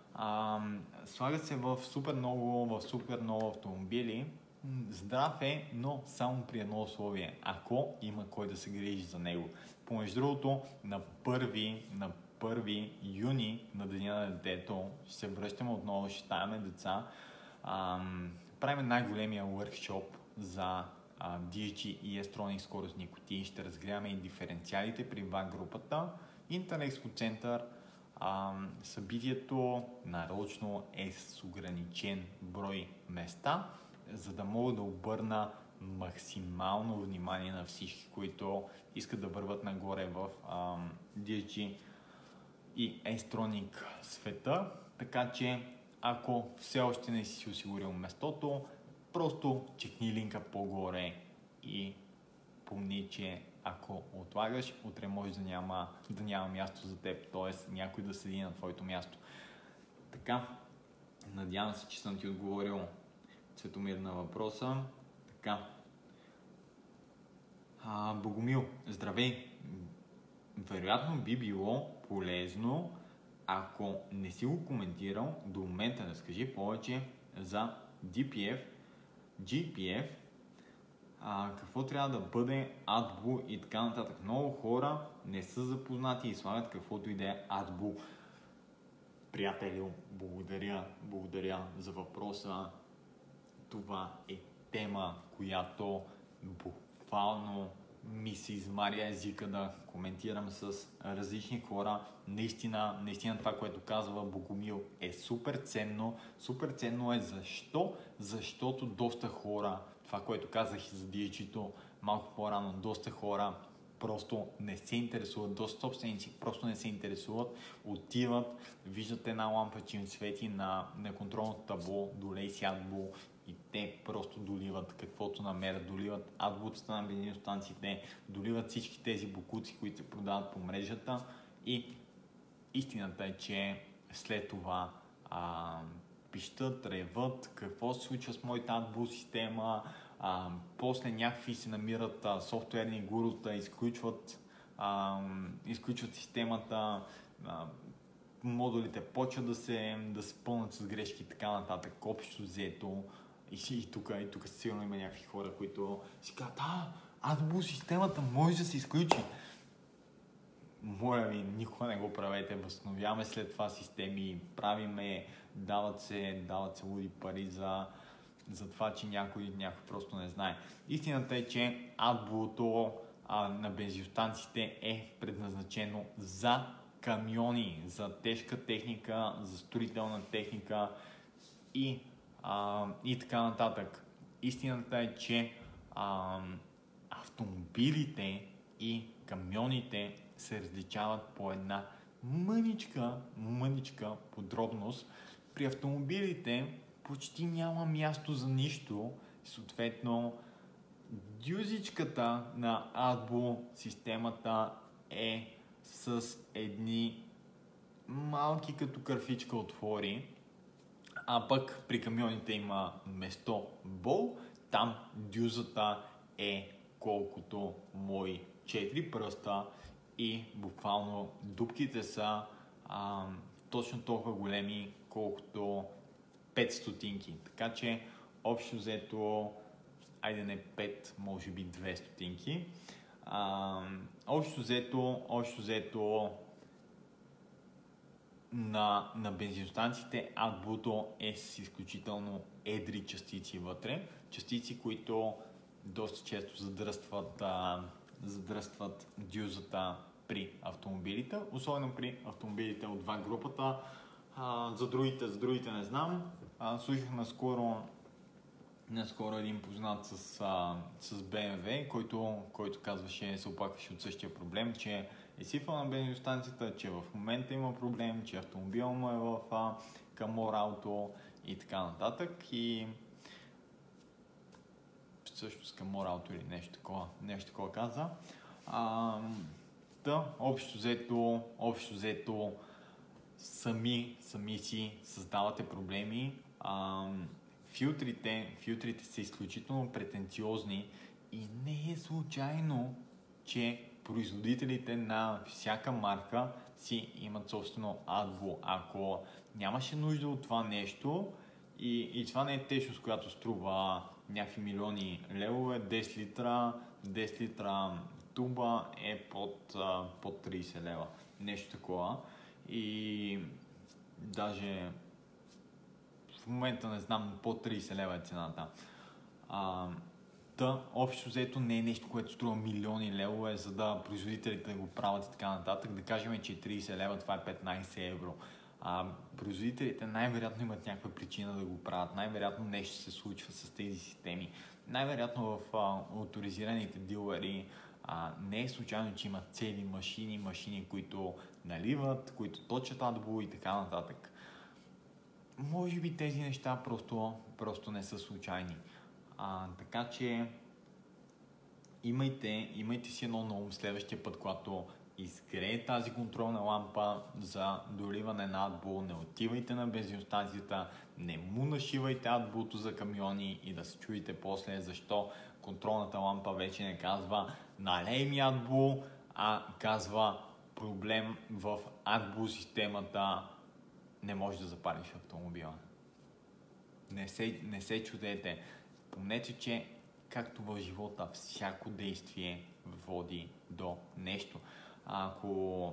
Ам, слага се в супер много, в супер много автомобили. Здрав е, но само при едно условие: ако има кой да се грижи за него. Помежду другото, на първи, на първи юни, на деня на детето, ще се връщаме отново, ще ставаме деца. Ам, правим най-големия workshop за а, ди ес джи и S-Tronic скоростни кутии. Ще разгледаме и диференциалите при вак групата. Интерекспо център. Ам, събитието нарочно е с ограничен брой места, за да мога да обърна максимално внимание на всички, които искат да върват нагоре в ам, ди ес джи и S-Tronic света. Така че, ако все още не си осигурил местото, просто чекни линка по-горе и помни, че ако отлагаш, утре може да няма, да няма място за теб, т.е. някой да седи на твоето място. Така, надявам се, че съм ти отговорил, Цветомир, на въпроса. Така. А, Богомил, здравей! Вероятно би било полезно, ако не си го коментирал до момента, да скажи повече за ди пи еф, джи пи еф, а, какво трябва да бъде AdBlue и така нататък. Много хора не са запознати и слагат каквото и да е AdBlue. Приятелю, благодаря, благодаря за въпроса. Това е тема, която буквално ми се измаря езика да коментирам с различни хора. Наистина, наистина това, което казва Богомил, е супер ценно. Супер ценно е защо? Защото доста хора, това, което казах и за ди ес джи-то, малко по-рано, доста хора просто не се интересуват, доста собственици просто не се интересуват, отиват, виждат една лампа, че им свети на, на контролното табло, долей си AdBlue и те просто доливат каквото намерят, доливат адбутата на бензиностанциите, доливат всички тези бокуци, които се продават по мрежата и истината е, че след това а, пищат, реват, какво се случва с моята AdBlue система, а, после някакви се намират а, софтуерни гурута, изключват, а, изключват системата, а, модулите почват да се, да се пълнат с грешки и така нататък, общо взето. И, и тук и тук сигурно има някакви хора, които си казват, а, AdBlue системата може да се изключи. Моля ви, никога не го правете, възстановяваме след това системи, правиме, дават се, дават се луди пари за, за това, че някой, някой просто не знае. Истината е, че AdBlue-то а, на бензиностанциите е предназначено за камиони, за тежка техника, за строителна техника и, а, и така нататък. Истината е, че а, автомобилите и камионите се различават по една мъничка, мъничка подробност. При автомобилите почти няма място за нищо, съответно дюзичката на AdBlue системата е с едни малки като кърфичка отвори, а пък при камионите има место бол, там дюзата е колкото мои четири пръста и буквално дупките са а, точно толкова големи, колкото пет стотинки. Така че общо взето, айде не пет, може би две стотинки. А, общо взето, общо взето на, на бензиностанциите AdBlue е с изключително едри частици вътре. Частици, които доста често задръстват, а, задръстват дюзата при автомобилите, особено при автомобилите от два групата. А, за, другите, за другите не знам. А, слушах наскоро, наскоро един познат с, а, с Б М В, който, който казваше, се оплакваше от същия проблем, че е сипал на бензиностанцията, че в момента има проблем, че автомобил му е в а, към Морауто и така нататък. И също с към Морауто или нещо такова, нещо такова каза. А, да, общо взето, общо взето сами, сами си създавате проблеми. А, филтрите, филтрите са изключително претенциозни и не е случайно, че производителите на всяка марка си имат собствено AdBlue. Ако нямаше нужда от това нещо и, и това не е течност, която струва някакви милиони левове, десет литра, десет литра туба е под, а, под трийсет лева. Нещо такова. И даже в момента не знам, под трийсет лева е цената. А, да, общо взето не е нещо, което струва милиони левове, за да производителите да го правят и така нататък. Да кажем, че трийсет лева, това е петнайсет евро. А, производителите най-вероятно имат някаква причина да го правят. Най-вероятно нещо се случва с тези системи. Най-вероятно в а, авторизираните дилъри а, не е случайно, че има цели машини, машини, които наливат, които точат AdBlue и така нататък. Може би тези неща просто, просто не са случайни. А, така че имайте, имайте си едно на ум следващия път, когато изгрее тази контролна лампа за доливане на AdBlue, не отивайте на бензиностанцията, не му нашивайте AdBlue-то за камиони и да се чуете после защо контролната лампа вече не казва налей ми AdBlue, а казва проблем в AdBlue системата, не можеш да запалиш автомобила. Не се, не се чудете. Помнете, че както в живота всяко действие води до нещо. Ако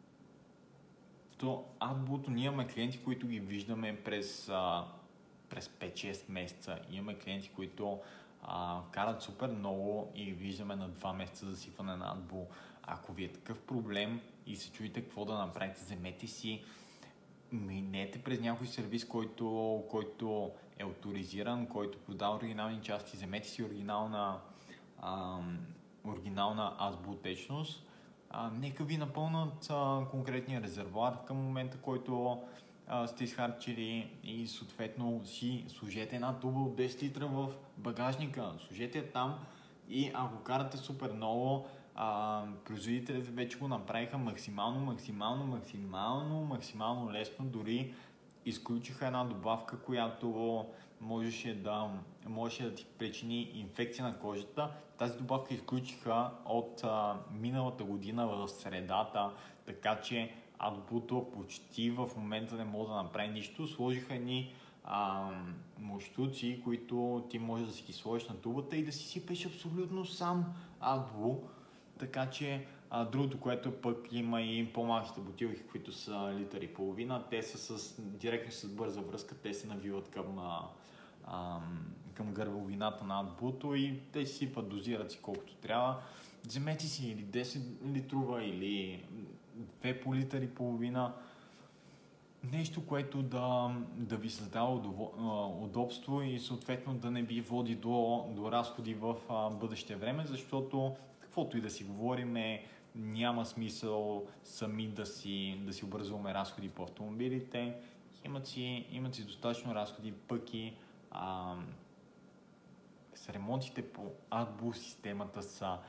то AdBlue-то ние имаме клиенти, които ги виждаме през, а, през пет-шест месеца. Имаме клиенти, които а, карат супер много и виждаме на два месеца засипване на AdBlue. Ако ви е такъв проблем и се чуете какво да направите, вземете си, минете през някой сервис, който, който е авторизиран, който продава оригинални части, вземете си оригинална, а, оригинална азбутечност, а, нека ви напълнат а, конкретния резервуар към момента, който а, сте изхарчили и съответно си сложете една туба от десет литра в багажника, сложете я там и ако карате супер много, а, производителите вече го направиха максимално, максимално, максимално, максимално лесно, дори изключиха една добавка, която можеше да, можеше да ти причини инфекция на кожата. Тази добавка изключиха от а, миналата година в средата, така че AdBlue почти в момента не може да направи нищо. Сложиха едни а, мущуци, които ти можеш да си ги сложиш на тубата и да си сипеш абсолютно сам AdBlue. Така че а, другото, което пък има и по-малките бутилки, които са литър и половина, те са с, директно с бърза връзка, те се навиват към, а, а, към гървовината на AdBlue и те си сипат, дозират си колкото трябва. Вземете си или десет литрова, или две по литър и половина. Нещо, което да, да ви създава удобство и съответно да не ви води до, до разходи в а, бъдеще време, защото каквото и да си говорим, е, няма смисъл сами да си, да си образуваме разходи по автомобилите. Имат си, имат си достатъчно разходи, пък и а, с ремонтите по AdBlue системата са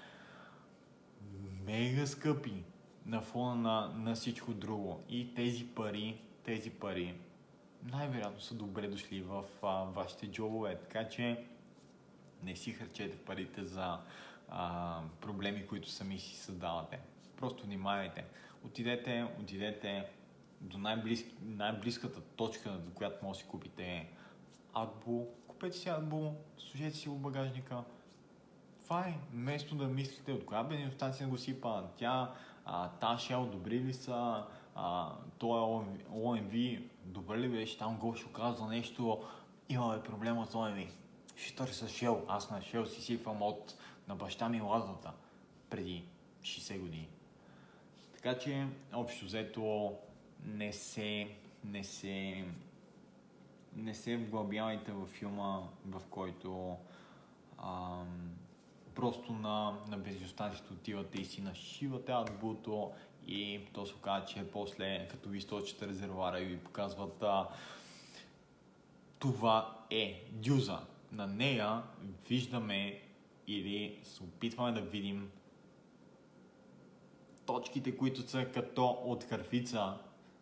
мега скъпи на фона на, на всичко друго. И тези пари, тези пари най-вероятно са добре дошли в а, вашите джобове, така че не си харчете парите за а, проблеми, които сами си създавате. Просто внимавайте. Отидете, отидете до най-близк, най-близката точка, до която може да си купите AdBlue. Купете си AdBlue, сложете си го в багажника. Това е, вместо да мислите от коя бензиностанция го сипа, тя, а, та Shell добри ли са, а, той О Ем Ви добре ли беше, там Гошо казва нещо, имаме проблема с О Ем Ви. Ще търся Shell, аз на Shell си сипвам от на баща ми лазата преди шейсет години. Така че, общо взето, не се, не се, не се вглъбявайте във филма, в който ам, просто на, на бензиностанцията отивате и си нашивате AdBlue и то се оказа, че после като ви източите резервуара и ви показват а, това е дюза. На нея виждаме или се опитваме да видим точките, които са като от кърфица.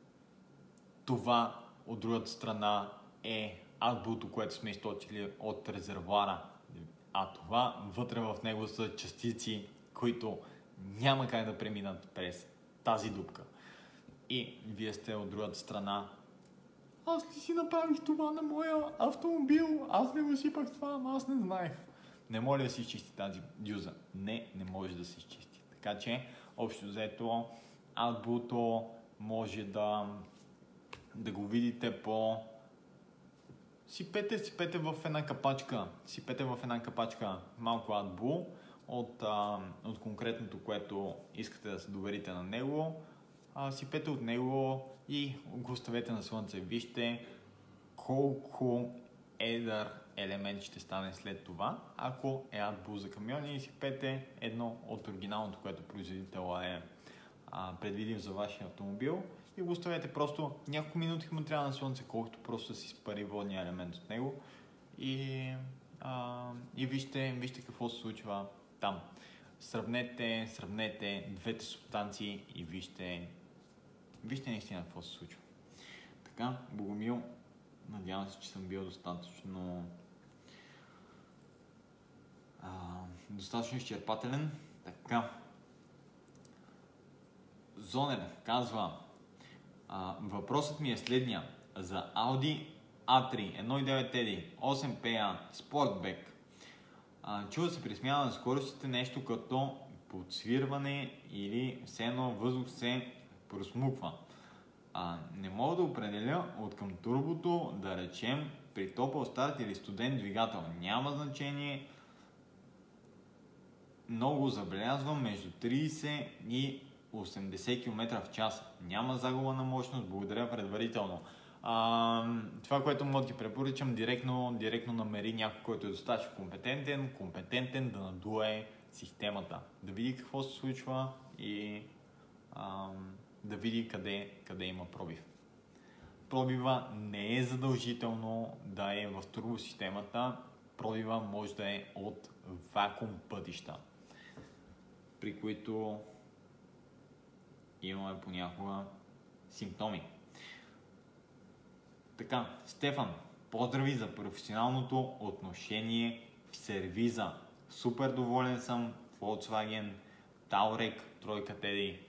Това от другата страна е AdBlue, което сме източили от резервуара. А това вътре в него са частици, които няма как да преминат през тази дупка. И вие сте от другата страна. Аз ли си направих това на моя автомобил? Аз не го сипах това, ама аз не знаех. Не може да се изчисти тази дюза. Не, не може да се изчисти. Така че, общо взето, AdBlue може да, да го видите по... Сипете, сипете в една капачка. Сипете в една капачка малко AdBlue от, а, от конкретното, което искате да се доверите на него. А, сипете от него и го оставете на слънце. Вижте колко едър елемент ще стане след това, ако е AdBlue за камиони, и сипете едно от оригиналното, което производителя е а, предвидим за вашия автомобил и го оставете просто няколко минути му трябва на слънце, колкото просто да си изпари водния елемент от него и, а, и вижте, вижте какво се случва там. Сравнете, сравнете двете субстанции и вижте, вижте наистина какво се случва. Така, Богомил, надявам се, че съм бил достатъчно а, достатъчно изчерпателен. Така. Зонер казва, а, въпросът ми е следния. За Audi А три едно цяло и девет Т Д осем П А Sportback. А, чува се при смяна на скоростите нещо като подсвирване или все едно въздух се просмуква. А, не мога да определя от към турбото, да речем при топъл старт или студен двигател. Няма значение. Много забелязвам между трийсет и осемдесет километра в час. Няма загуба на мощност. Благодаря предварително. А, това, което мога да ти препоръчам, директно, директно намери някой, който е достатъчно компетентен, компетентен да надуе системата, да види какво се случва и а, да види къде, къде има пробив. Пробива не е задължително да е в турбосистемата, пробива може да е от вакуум пътища, при които имаме понякога симптоми. Така, Стефан, поздрави за професионалното отношение в сервиза. Супер доволен съм, Volkswagen, Taurek, тройка Teddy.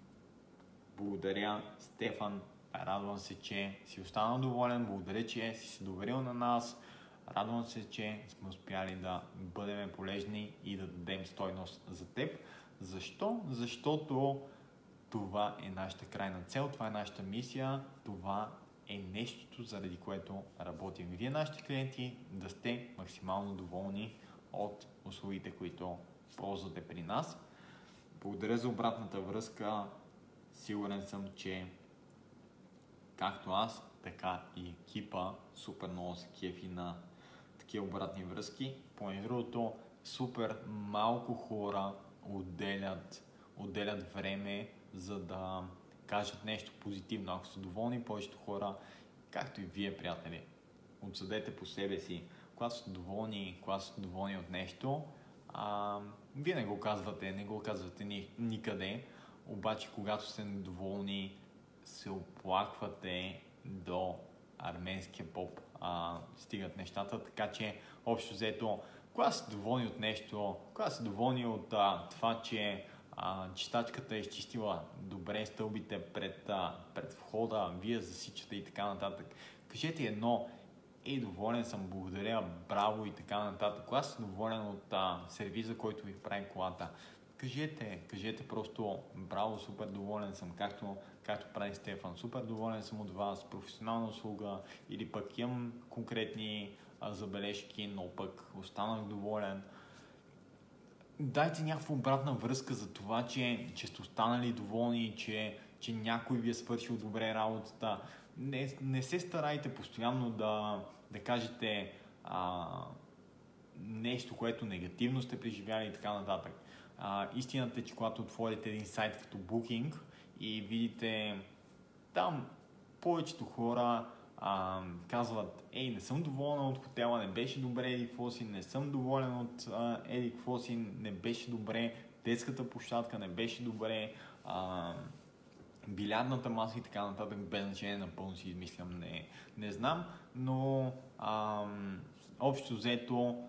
Благодаря, Стефан. Радвам се, че си останал доволен. Благодаря, че си се доверил на нас. Радвам се, че сме успяли да бъдем полезни и да дадем стойност за теб. Защо? Защото това е нашата крайна цел, това е нашата мисия, това е нещото, заради което работим. Вие, нашите клиенти, да сте максимално доволни от услугите, които ползвате при нас. Благодаря за обратната връзка. Сигурен съм, че както аз, така и екипа супер много се кефи на такива обратни връзки. По другото, супер малко хора отделят, отделят време, за да кажат нещо позитивно. Ако са доволни, повечето хора, както и вие, приятели, отсъдете по себе си. Когато сте доволни, когато сте доволни от нещо, а, вие не го казвате, не го казвате ни, никъде, обаче когато сте недоволни, се оплаквате до арменския поп, а, стигат нещата, така че общо взето, когато сте доволни от нещо, когато сте доволни от а, това, че а, чистачката е изчистила добре стълбите пред, а, пред входа, вие засичате и така нататък, кажете едно: ей, доволен съм, благодаря, браво и така нататък. Когато сте доволен от а, сервиза, който ви прави колата, кажете, кажете просто: браво, супер доволен съм, както, както прави Стефан, супер доволен съм от вас, професионална услуга, или пък имам конкретни а, забележки, но пък останах доволен. Дайте някаква обратна връзка за това, че, че сте останали доволни, че, че някой ви е свършил добре работата. Не, не се старайте постоянно да, да кажете а, нещо, което негативно сте преживяли и така нататък. А, истината е, че когато отворите един сайт като Booking и видите там повечето хора а, казват: ей, не съм доволен от хотела, не беше добре, еди какво си, не съм доволен от а, еди какво си, не беше добре, детската площадка не беше добре, а, билярдната маса и така нататък, без значение, напълно си измислям, не, не знам, но а, общо взето,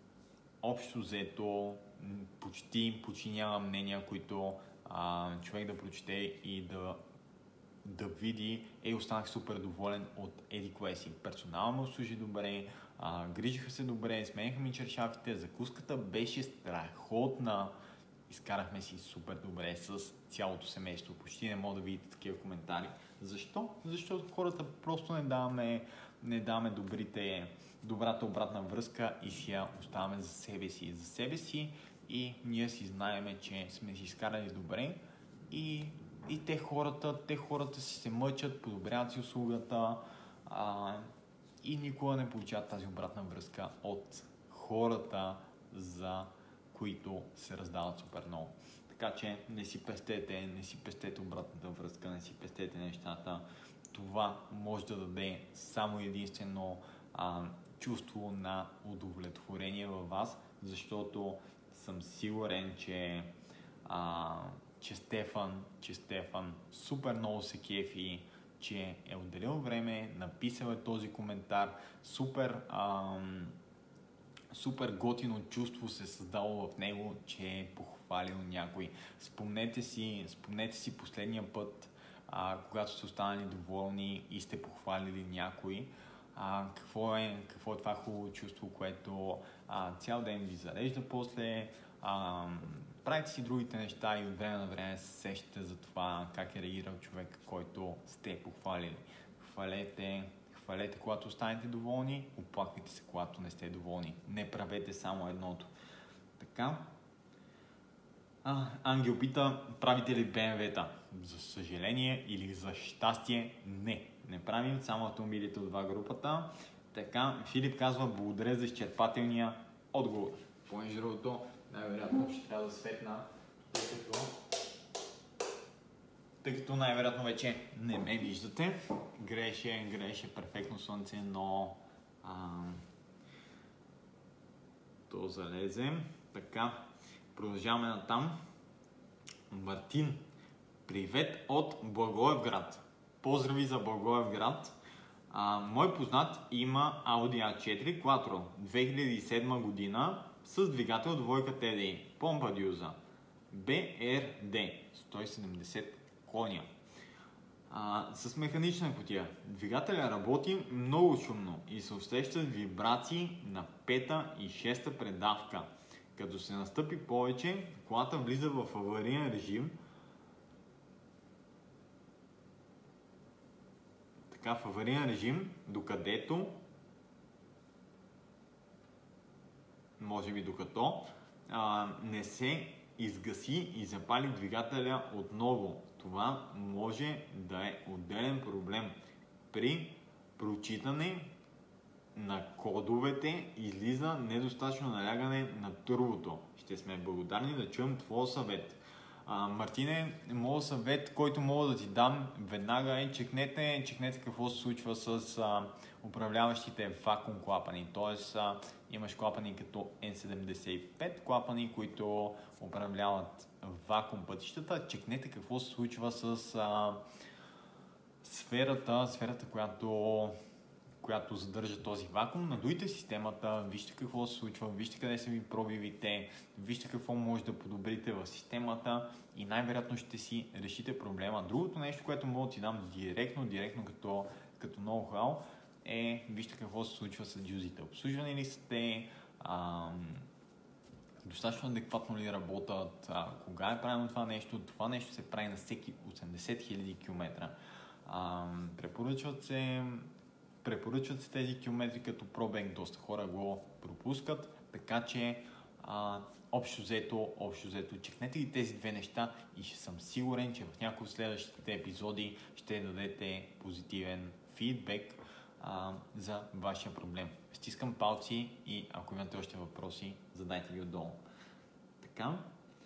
общо взето, почти, почти няма мнения, които а, човек да прочете и да, да види: ей, останах супер доволен от еди кое си. Персонал ме обслужи добре, а, грижиха се добре, смениха ми чершафите, закуската беше страхотна, изкарахме си супер добре с цялото семейство. Почти не мога да видите такива коментари. Защо? Защото хората просто не даваме, не даваме добрите, добрата обратна връзка и си я оставаме за себе си. За себе си и ние си знаеме, че сме си изкарали добре и, и те хората, те хората си се мъчат, подобряват си услугата а, и никога не получават тази обратна връзка от хората, за които се раздават супер много. Така че не си пестете, не си пестете обратната връзка, не си пестете нещата. Това може да даде само единствено а, чувство на удовлетворение във вас, защото съм сигурен, че, а, че Стефан, че Стефан супер много се кефи, че е отделил време, написал е този коментар, супер, ам, супер готино чувство се е създало в него, че е похвалил някой. Спомнете си, спомнете си последния път, а, когато сте останали доволни и сте похвалили някой. А, какво, е, какво е това хубаво чувство, което а, цял ден ви зарежда после. А, правите си другите неща и от време на време се сещате за това как е реагирал човек, който сте похвалили. Хвалете, хвалете, когато останете доволни, оплаквайте се, когато не сте доволни. Не правете само едното. Така. А, Ангел пита: правите ли Б М В-та? За съжаление или за щастие, не. Не правим само автомобилите от два групата. Така, Филип казва, благодаря за изчерпателния отговор. Помежду другото, най-вероятно ще трябва да светна, тъй като, тъй като най-вероятно вече не ме виждате. Грееше, грееше перфектно слънце, но а, то залезе. Така, продължаваме натам. Мартин, привет от Благоевград. Поздрави за Благоевград. А, мой познат има Audi А четири Quattro две хиляди и седма година с двигател двойка Т Д И, помпа дюза, Б Р Д сто и седемдесет коня. А, с механична кутия. Двигателя работи много шумно и се усещат вибрации на пета и шеста предавка. Като се настъпи повече, колата влиза в авариен режим. Така, в авариен режим, докъдето, може би докато, а, не се изгаси и запали двигателя отново. Това може да е отделен проблем. При прочитане на кодовете излиза недостатъчно налягане на турбото. Ще сме благодарни да чуем твой съвет. А, Мартине, моят съвет, който мога да ти дам веднага е чекнете, чекнете какво се случва с а, управляващите вакуум клапани. Тоест а, имаш клапани като Н седемдесет и пет, клапани, които управляват вакуум пътищата. Чекнете какво се случва с а, сферата, сферата, която която задържа този вакуум. Надуйте системата, вижте какво се случва, вижте къде са ви пробивите, вижте какво може да подобрите в системата и най-вероятно ще си решите проблема. Другото нещо, което мога да ти дам директно, директно като, като ноу-хау е вижте какво се случва с дюзите. Обслужвани ли сте, ам, достатъчно адекватно ли работят, а, кога е правилно това нещо. Това нещо се прави на всеки осемдесет хиляди километра. Ам, препоръчват се Препоръчват се тези километри като пробег, доста хора го пропускат, така че а, общо взето, общо взето, чекнете ги тези две неща и ще съм сигурен, че в някои от следващите епизоди ще дадете позитивен фидбек а, за вашия проблем. Стискам палци и ако имате още въпроси, задайте ги отдолу. Така,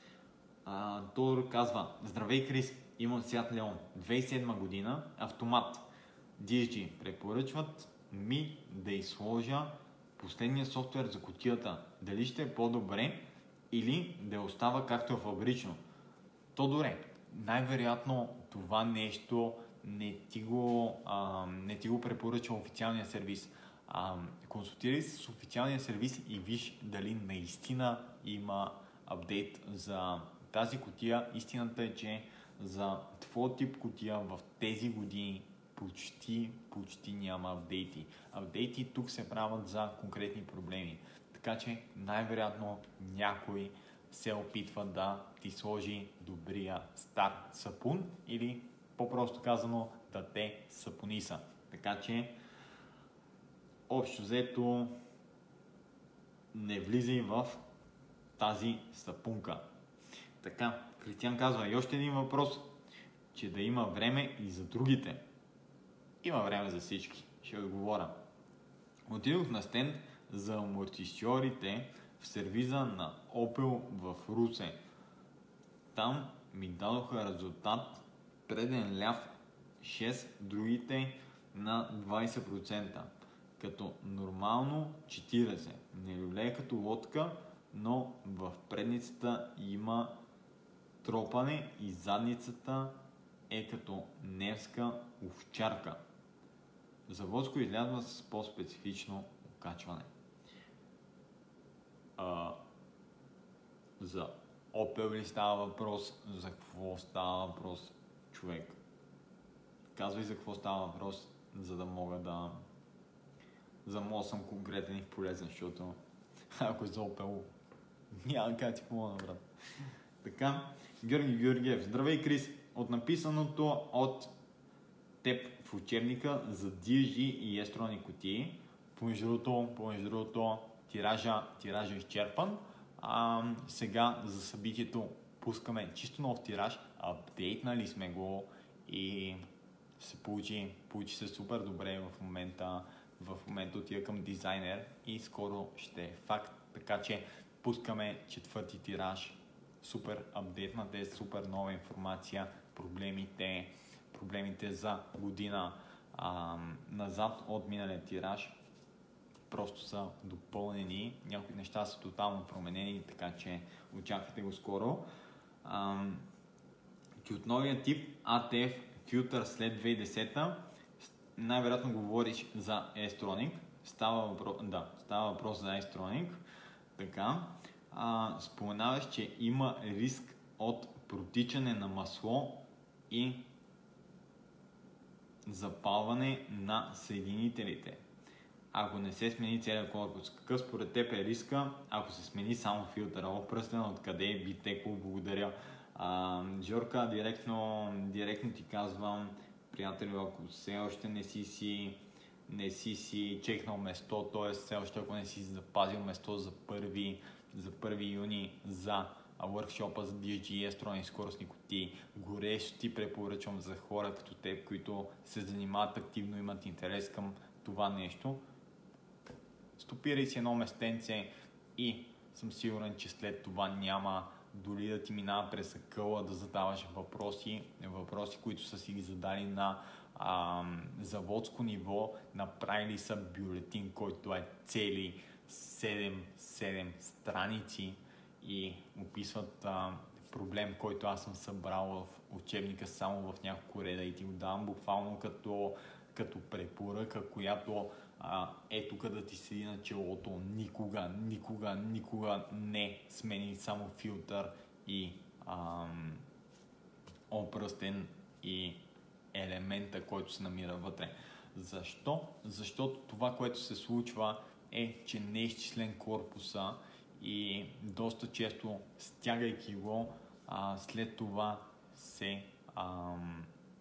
а, Тодор казва, здравей Крис, имам Seat Leon, две хиляди и седма година, автомат. Ди Ес Джи препоръчват ми да изложа последния софтуер за кутията. Дали ще е по-добре или да остава както е фабрично. То добре, най-вероятно това нещо не ти го, а, не ти го препоръча официалния сервис. А, консултирай се с официалния сервис и виж дали наистина има апдейт за тази кутия. Истината е, че за твой тип кутия в тези години почти, почти няма апдейти. Апдейти тук се правят за конкретни проблеми. Така че най-вероятно някой се опитва да ти сложи добрия стар сапун или по-просто казано да те сапуниса. Така че общо взето не влизай в тази сапунка. Така, Кристиан казва и още един въпрос, че да има време и за другите. Има време за всички. Ще отговоря. Отидох на стенд за амортисьорите в сервиза на Opel в Русе. Там ми дадоха резултат преден ляв шест, другите на двайсет процента. Като нормално четирийсет. Не люлее като лодка, но в предницата има тропане и задницата е като невска овчарка. Заводско излязва с по-специфично окачване. А, за Opel ли става въпрос? За какво става въпрос, човек? Казвай за какво става въпрос, за да мога да за да мога да съм конкретен и полезен, защото ако е за Opel няма как ти помогна, брат. Така, Георги Георгиев. Здравей, Крис! От написаното от теб в учебника за Ди Ес Джи и естронни кутии, помежду другото, помежду другото тиража, тиража е изчерпан. А, сега за събитието пускаме чисто нов тираж, апдейтнали сме го и се получи, получи се супер добре в момента. В момента отида към дизайнер и скоро ще е факт. Така че пускаме четвърти тираж. Супер апдейтната е, супер нова информация. Проблемите, проблемите за година а, назад от миналия тираж просто са допълнени. Някои неща са тотално променени, така че очаквайте го скоро. А, и от новия тип ей ти еф филтър след две хиляди и десета най-вероятно говориш за S-Tronic. Става въпрос, да, става въпрос за S-Tronic. Така, а, споменаваш, че има риск от протичане на масло и запалване на съединителите. Ако не се смени целият корпус, какъв според теб е риска, ако се смени само филтъра? О, пръстен, откъде би текло? Благодаря. А, Жорка, директно, директно ти казвам, приятели, ако все още не си си, не си, си чекнал место, т.е. все още ако не си запазил место за първи, за първи юни за workshop за ди ес джи и S-Tronic скоростни кутии, горещо ти препоръчвам за хора като теб, които се занимават активно, имат интерес към това нещо. Стопирай си едно местенце и съм сигурен, че след това няма дори да ти минава през акъла да задаваш въпроси, въпроси, които са си ги задали на а, заводско ниво. Направили са бюлетин, който е цели седем страници и описват а, проблем, който аз съм събрал в учебника само в няколко реда и ти го давам буквално като, като препоръка, която а, е тук да ти седи на челото. Никога, никога, никога не смени само филтър и ам, опръстен и елемента, който се намира вътре. Защо? Защото това, което се случва е, че не е изчислен корпуса и доста често, стягайки го, а, след това се ам,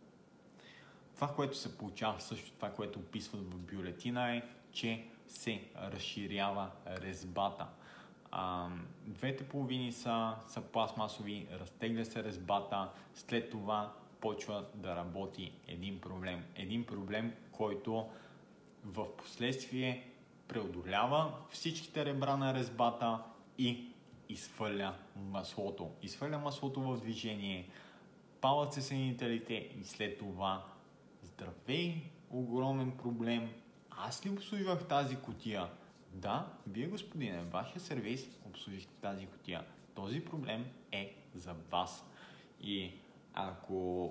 това, което се получава, също това, което описват в бюлетина е, че се разширява резбата. А, двете половини са, са пластмасови, разтегля се резбата, след това почва да работи един проблем. Един проблем, който в последствие преодолява всичките ребра на резбата и изхвърля маслото. Изхвърля маслото в движение, палят се съединителите и след това здравей, огромен проблем. Аз ли обслужвах тази кутия? Да, вие, господине, вашия сервис обслужихте тази кутия. Този проблем е за вас. И ако,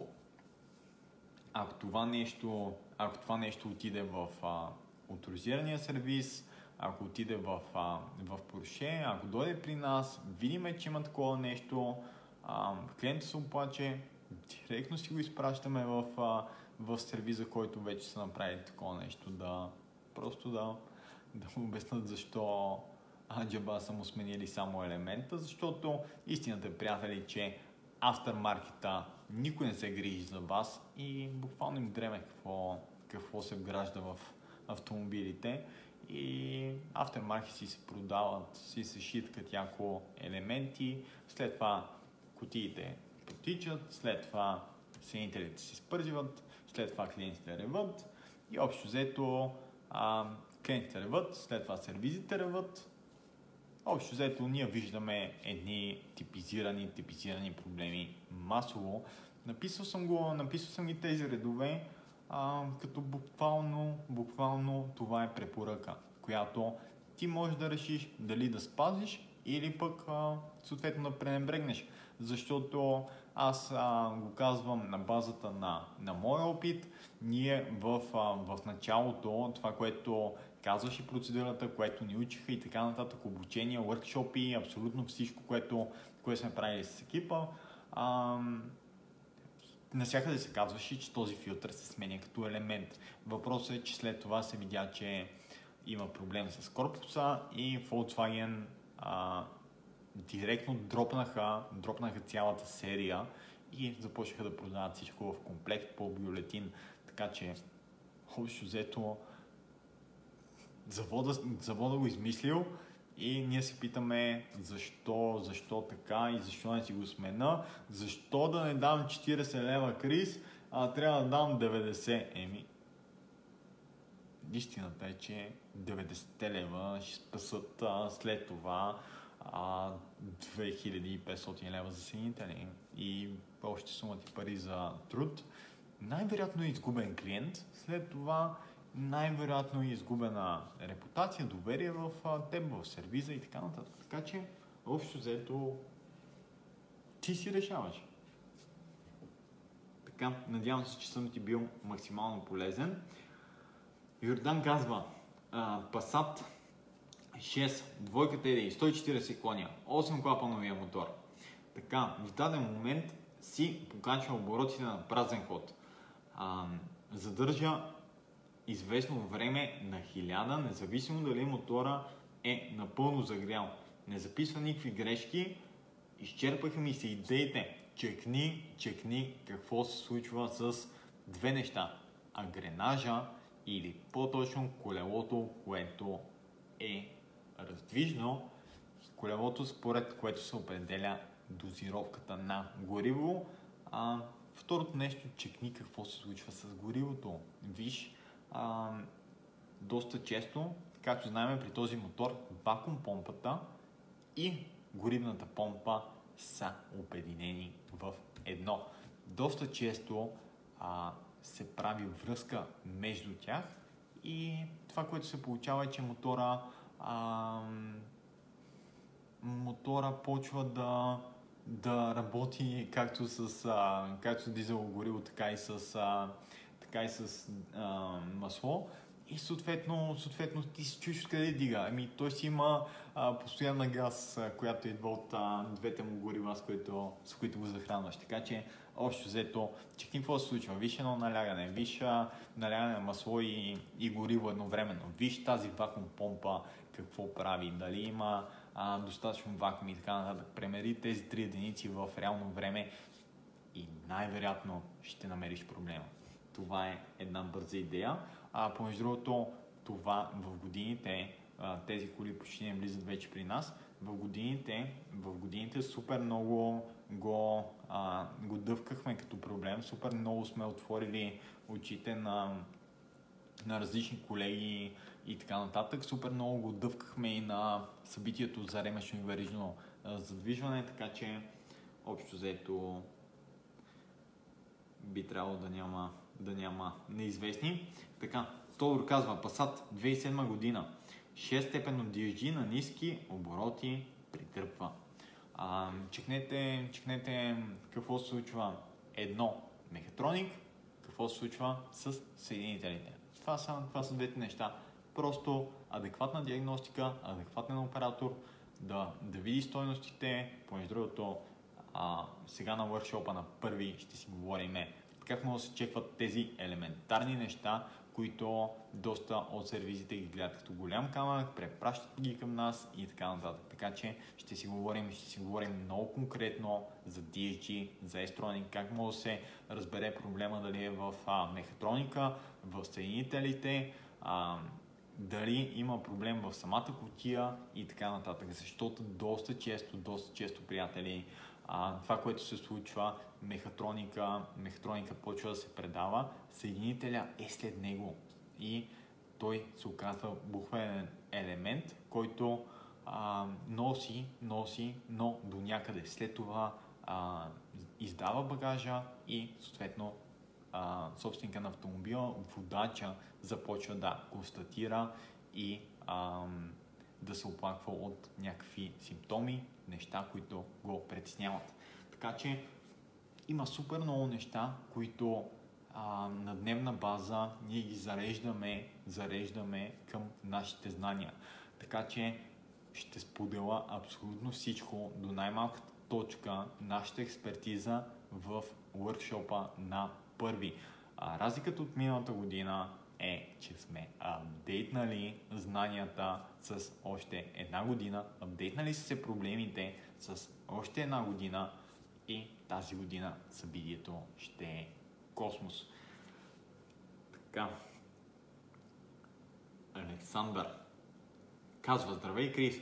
ако, това, нещо, ако това нещо отиде в а, оторизирания сервис, ако отиде в, а, в Porsche, ако дойде при нас, видиме, че има такова нещо, а, клиентът се оплаче, директно си го изпращаме в, а, в сервиза, който вече са направили такова нещо, да просто да, да му обяснат защо аджаба са му сменили само елемента, защото истината е, приятели, че афтермаркета никой не се грижи за вас и буквално им дреме какво, какво се вгражда в автомобилите и афтермаркет си се продават, си се шиткат яко елементи, след това кутиите потичат, след това съединителите си спързиват, след това клиентите реват и общо взето а, клиентите реват, след това сервизите реват. Общо взето ние виждаме едни типизирани, типизирани проблеми масово. Написал съм го, написал съм и тези редове, а, като буквално, буквално това е препоръка, която ти можеш да решиш дали да спазиш или пък а, съответно да пренебрегнеш. Защото аз а, го казвам на базата на, на моя опит. Ние в, а, в началото, това, което казваш и процедурата, което ни учиха и така нататък, обучения, workshop-и, абсолютно всичко, което, което сме правили с екипа, а, насякъде се казваше, че този филтър се сменя като елемент. Въпросът е, че след това се видя, че има проблем с корпуса и Volkswagen а, директно дропнаха, дропнаха цялата серия и започнаха да продават всичко в комплект по бюлетин. Така че, общо взето, завода, завода го измислил и ние се питаме защо, защо така и защо не си го смена, защо да не дам четирийсет лева, Крис, а, трябва да дам деветдесет. Еми, истината е, че деветдесет лева ще спасат а, след това а, две хиляди и петстотин лева за съединители и още сумата и пари за труд. Най-вероятно е изгубен клиент, след това най-вероятно е изгубена репутация, доверие в а, теб, в сервиза и така нататък. Така че, общо взето, ти си решаваш. Така, надявам се, че съм ти бил максимално полезен. Йордан казва, Passat шест, двойката еди, сто и четиридесет коня, осем клапановия мотор. Така, в даден момент си покачва оборотите на празен ход. А, задържа известно време на хиляда, независимо дали мотора е напълно загрял. Не записва никакви грешки, изчерпаха ми се идеите. Чекни, чекни какво се случва с две неща. Агренажа или по-точно колелото, което е раздвижно, колелото, според което се определя дозировката на гориво. А, второто нещо, чекни какво се случва с горивото. Виж, а, доста често, както знаем при този мотор, вакуум помпата и горивната помпа са обединени в едно. Доста често а, се прави връзка между тях и това, което се получава е, че мотора а, мотора почва да, да работи както с, а, както с дизелово гориво, така и с, а, така и с а, масло. И съответно, съответно ти си чуеш откъде дига. Ами той си има а, постоянна газ, а, която идва от а, двете му горива, с които, с които го захранваш. Така че, общо взето, чекни какво се случва. Виж едно налягане, виж а, налягане на масло и, и гориво едновременно. Виж тази вакуум помпа какво прави, дали има а, достатъчно вакуум и така нататък. Премери тези три единици в реално време и най-вероятно ще намериш проблема. Това е една бърза идея. А помежду другото, това в годините, тези коли почти не влизат вече при нас, в годините, в годините супер много го, а, го дъвкахме като проблем, супер много сме отворили очите на, на различни колеги и така нататък, супер много го дъвкахме и на събитието за ремешно и верижно задвижване, така че общо взето би трябвало да няма да няма неизвестни. Така, Тодор казва, Passat две хиляди и седма година, шест степенно ди ес джи на ниски обороти притръпва. А, чекнете, чекнете какво се случва едно мехатроник, какво се случва с съединителите. Това са, това са двете неща. Просто адекватна диагностика, адекватен оператор, да, да види стойностите. Помежду другото, а, сега на workshop на първи ще си говорим как може да се чекват тези елементарни неща, които доста от сервизите ги гледат като голям камък, препращат ги към нас и така нататък. Така че ще си говорим, ще си говорим много конкретно за ди ес джи, за S-Tronic, как може да се разбере проблема дали е в а, мехатроника, в съединителите, а, дали има проблем в самата кутия и така нататък. Защото доста често, доста често, приятели, а, това, което се случва, мехатроника, мехатроника почва да се предава, съединителя е след него и той се оказва буквен елемент, който а, носи, носи, но до някъде след това а, издава багажа и съответно а, собственика на автомобила, водача, започва да констатира и а, да се оплаква от някакви симптоми, неща, които го притесняват. Така че има супер много неща, които а, на дневна база ние ги зареждаме, зареждаме към нашите знания. Така че ще споделя абсолютно всичко до най-малката точка, нашата експертиза в workshop-а на първи. А, разликата от миналата година е, че сме апдейтнали знанията с още една година, апдейтнали са се проблемите с още една година и тази година събитието ще е космос. Така. Александър казва, здравей Крис,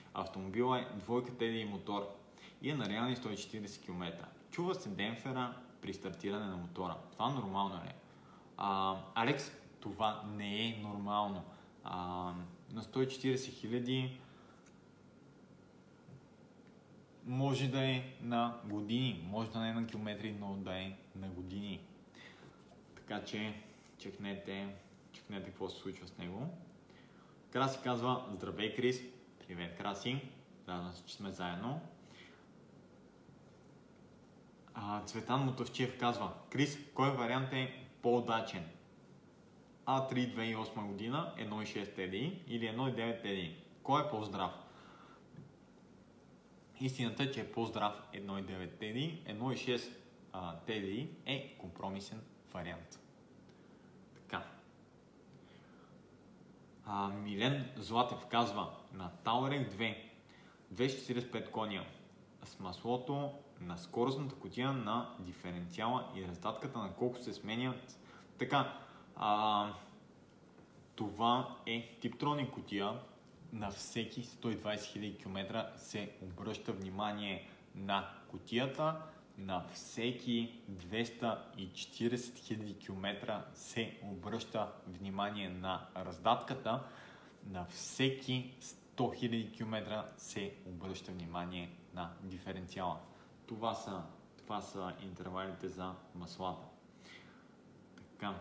автомобил е двойка Т Д И мотор и е на реални сто и четиридесет километра. Чува се демпфера при стартиране на мотора. Това нормално ли е? А, Алекс, това не е нормално. А, на сто и четиридесет хиляди може да е на години, може да не е на километри, но да е на години. Така че чекнете, чекнете какво се случва с него. Краси казва: здравей, Крис. Привет, Краси. Радвам се, че сме заедно. А, Цветан Мотавчиев казва: Крис, кой вариант е по-удачен? А три две хиляди и осма година, едно цяло и шест Т Д И или едно цяло и девет Т Д И? Кой е по-здрав? Истината е, че е по-здрав едно цяло и девет Т Д И, едно цяло и шест Т Д И е компромисен вариант. Така. А, Милен Златев казва: на Touareg две, двеста четиридесет и пет коня с маслото на скоростната кутия на диференциала и раздатката на колко се сменят. Така, а, това е Tiptronic кутия. На всеки сто и двадесет хиляди км се обръща внимание на кутията, на всеки двеста и четиридесет хиляди км се обръща внимание на раздатката, на всеки сто хиляди км се обръща внимание на диференциала. Това са, това са интервалите за маслата. Така.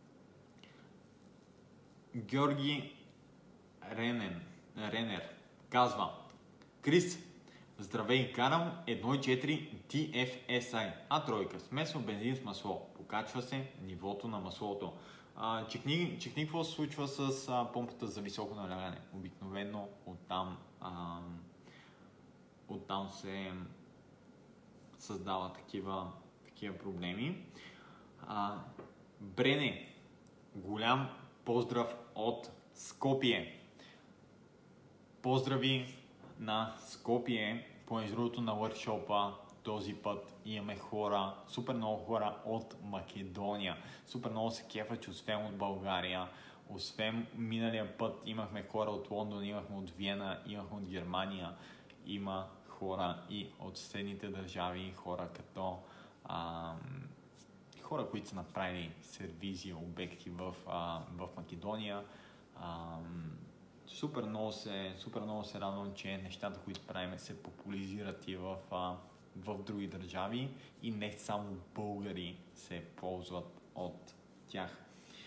Георги Ренен, Ренер казва: Крис, здравей, карам едно цяло и четири Т Ф С I, а тройка, смесва бензин с масло, покачва се нивото на маслото. А, чекни, чекни какво се случва с а, помпата за високо налягане. Обикновено оттам, а, оттам се създава такива, такива проблеми. А, Брене, голям поздрав от Скопие. Поздрави на Скопие. По другото, на workshop този път имаме хора, супер много хора от Македония. Супер много се кефа, че освен от България, освен миналия път имахме хора от Лондон, имахме от Виена, имахме от Германия, има хора и от съседните държави, хора като ам, хора, които са направили сервизи, обекти в, а, в Македония. Ам, Супер много се, супер много се радвам, че нещата, които правим, се популяризират и в, а, в други държави и не само българи се ползват от тях.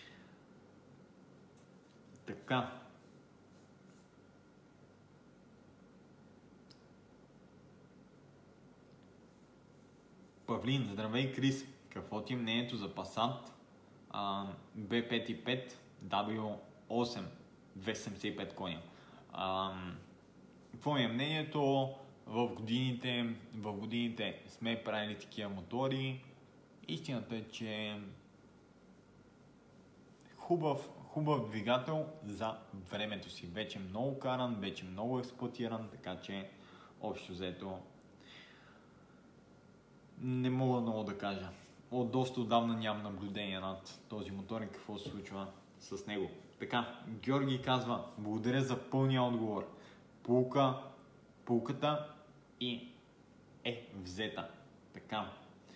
Така. Павлин, здравей, Крис. Какво ти е мнението за Passat Б пет и пет W осем двеста седемдесет и пет коня? А, какво ми е мнението? В годините, в годините сме правили такива мотори. Истината е, че хубав, хубав двигател за времето си. Вече много каран, вече много експлоатиран, така че общо взето не мога много да кажа. От доста отдавна нямам наблюдение над този мотор и какво се случва с него. Така, Георги казва: благодаря за пълния отговор. Пулка, пулката и е взета. Така.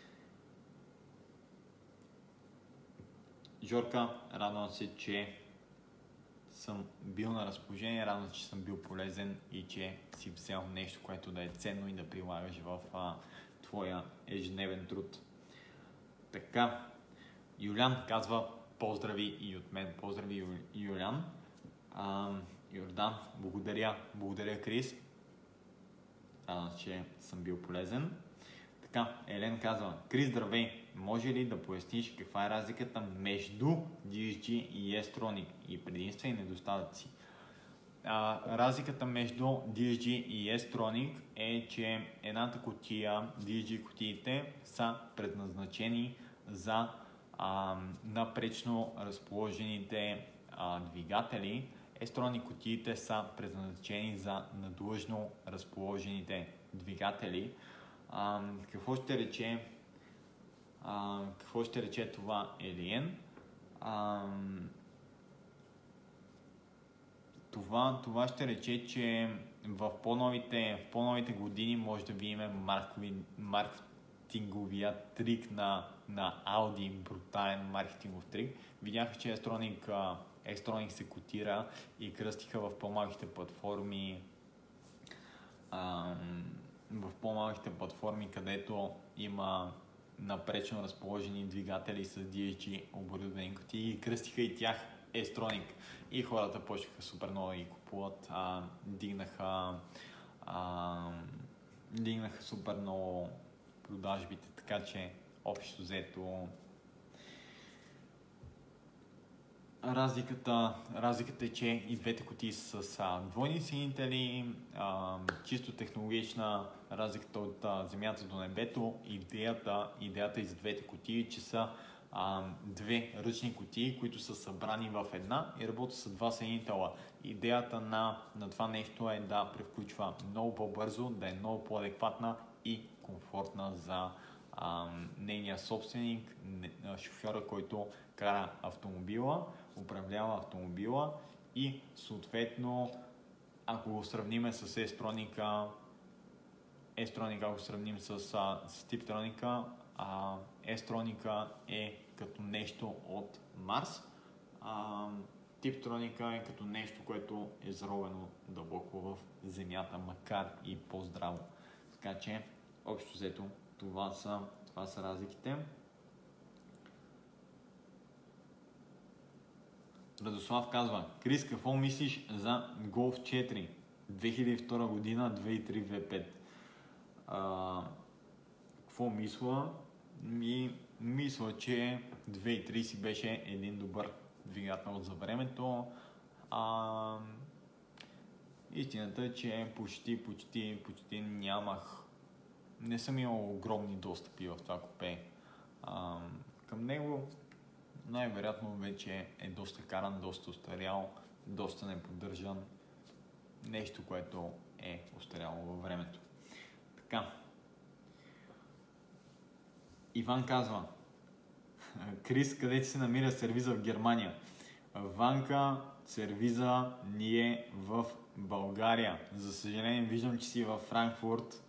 Жорка, радвам се, че съм бил на разположение, радвам се, че съм бил полезен и че си взел нещо, което да е ценно и да прилагаш в а, твоя ежедневен труд. Така, Юлян казва: поздрави и от мен. Поздрави, Юлян. А, Йордан, благодаря, благодаря, Крис. Радвам се, че съм бил полезен. Така, Елен казва: Крис, здравей, може ли да поясниш каква е разликата между Ди Ес Джи и S-Tronic и предимства и недостатъци? А, разликата между Ди Ес Джи и S-Tronic е, че едната кутия, Ди Ес Джи кутиите, са предназначени за а, напречно разположените а, двигатели. S-Tronic кутиите са предназначени за надлъжно разположените двигатели. А, какво ще рече а, какво ще рече това, Елиен? А, това, това ще рече, че в по-новите, в по-новите години може да видим маркови, марк, маркетинговия трик на, на Audi, брутален маркетингов трик. Видяха, че Estronic, Estronic се котира и кръстиха в по-малките платформи, ам, в по-малките платформи, където има напречно разположени двигатели с ди ес джи оборудвани кутии, и кръстиха и тях Estronic. И хората почнаха супер много да ги купуват, а, дигнаха, а, дигнаха супер много продажбите, така че общо взето разликата, разликата е, че и двете кутии са с а, двойни синители, а, чисто технологична разликата от а, земята до небето. Идеята, идеята и за двете кутии, че са а, две ръчни кутии, които са събрани в една и работят с два синитела. Идеята на, на това нещо е да превключва много по-бързо, да е много по-адекватна и комфортна за а, нейния собственик, шофьора, който кара автомобила, управлява автомобила, и съответно, ако го сравним с Estronic, Estronic, ако сравним с, с Tiptronic, а, Estronic е като нещо от Марс, а, Tiptronic е като нещо, което е заровено дълбоко в земята, макар и по-здраво. Така че, общо взето, това са, това са разликите. Радослав казва: Крис, какво мислиш за Golf четири две хиляди и втора година, две хиляди и три две хиляди и пет? А, какво мисля? Ми, мисля, че две хиляди и три си беше един добър двигател за времето. А, истината е, че почти, почти, почти нямах, не съм имал огромни достъпи в това купе а, към него. Най-вероятно вече е доста каран, доста устарял, доста неподдържан. Нещо, което е устаряло във времето. Така. Иван казва: Крис, къде се намира сервиза в Германия? Ванка, сервиза ни е в България. За съжаление, виждам, че си във Франкфурт,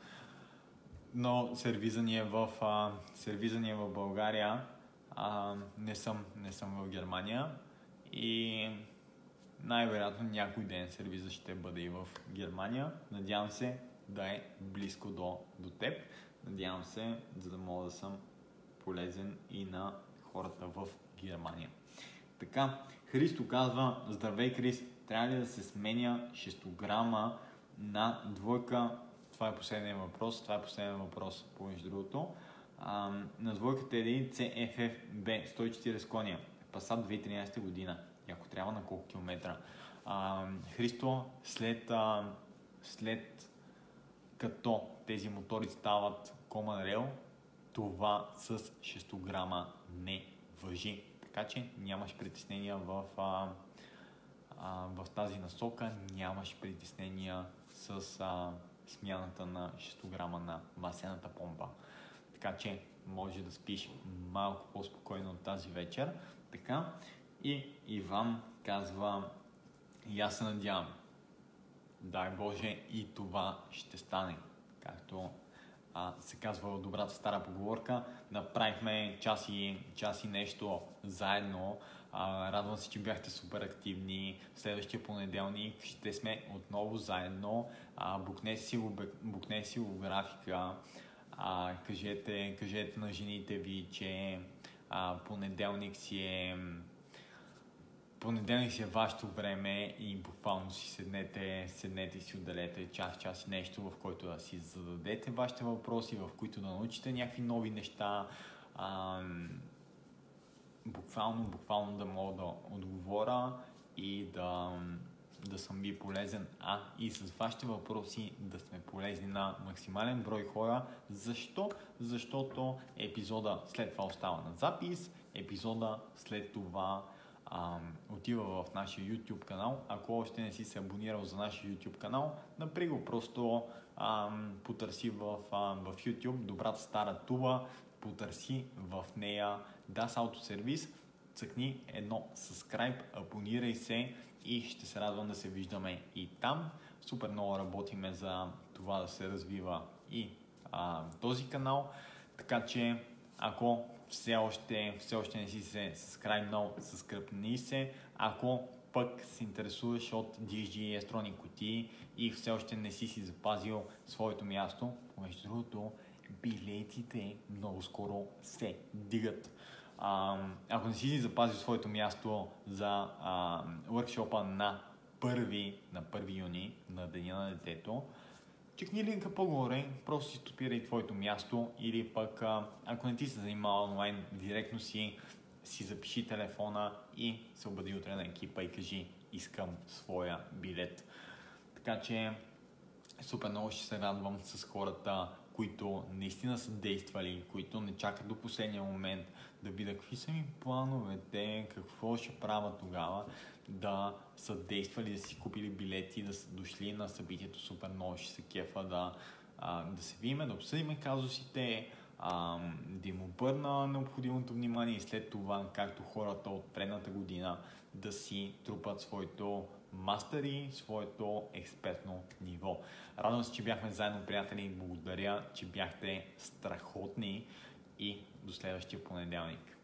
но сервиза ни е в, а, сервиза ни е в България. А, не, съм, не съм в Германия и най-вероятно някой ден сервиза ще бъде и в Германия. Надявам се да е близко до, до теб. Надявам се, за да мога да съм полезен и на хората в Германия. Така, Христо казва: Здравей, Крис, трябва ли да се сменя шестограма на двойка? Това е последния въпрос. Това е последния въпрос, помежду другото. Uh, на двойката е един си еф еф би сто и четиридесет коня, Passat две хиляди и тринадесета година. И ако трябва, на колко километра? Uh, Христо, след, uh, след като тези мотори стават Common Rail, това с шестограма не важи. Така че нямаш притеснения в, uh, uh, в тази насока, нямаш притеснения с uh, смяната на шестограма на масената помпа. Така че може да спиш малко по-спокойно от тази вечер. Така. И Иван казва: и аз се надявам, дай Боже, и това ще стане. Както а, се казва в добрата стара поговорка, направихме час и, час и нещо заедно. А, радвам се, че бяхте супер активни. Следващия понеделник ще сме отново заедно. А, букне си, букне си в графика. А, кажете, кажете на жените ви, че а, понеделник си е понеделник си е вашето време и буквално си седнете, седнете и си отделете час, час и нещо, в който да си зададете вашите въпроси, в които да научите някакви нови неща. А, буквално, буквално да мога да отговоря и да, да съм ви полезен, а и с вашите въпроси да сме полезни на максимален брой хора. Защо? Защото епизода след това остава на запис, епизода след това а, отива в нашия YouTube канал. Ако още не си се абонирал за нашия YouTube канал, напри го, просто а, потърси в, а, в YouTube добрата стара туба, потърси в нея Das Auto Service, цъкни едно subscribe, абонирай се и ще се радвам да се виждаме и там. Супер много работиме за това да се развива и а, този канал. Така че, ако все още, все още не си се subscribe-нал, subscribe се. Ако пък се интересуваш от ди ес джи електронни кутии и все още не си си запазил своето място, между другото, билетите много скоро се дигат. А, ако не си си запазил своето място за а, workshop-а на първи, на първи юни, на Деня на детето, чекни линка по-горе, просто си стопирай твоето място или пък, а, ако не ти се занимава онлайн, директно си, си запиши телефона и се обади утре на екипа и кажи: искам своя билет. Така че супер много ще се радвам с хората, които наистина са действали, които не чакат до последния момент да видя какви са ми плановете, какво ще правя тогава, да са действали, да си купили билети, да са дошли на събитието. Супер много ще се кефа да, а, да се видим, да обсъдим казусите, а, да им обърна необходимото внимание и след това, както хората от предната година, да си трупат своето мастери, своето експертно ниво. Радвам се, че бяхме заедно, приятели. Благодаря, че бяхте страхотни и до следващия понеделник.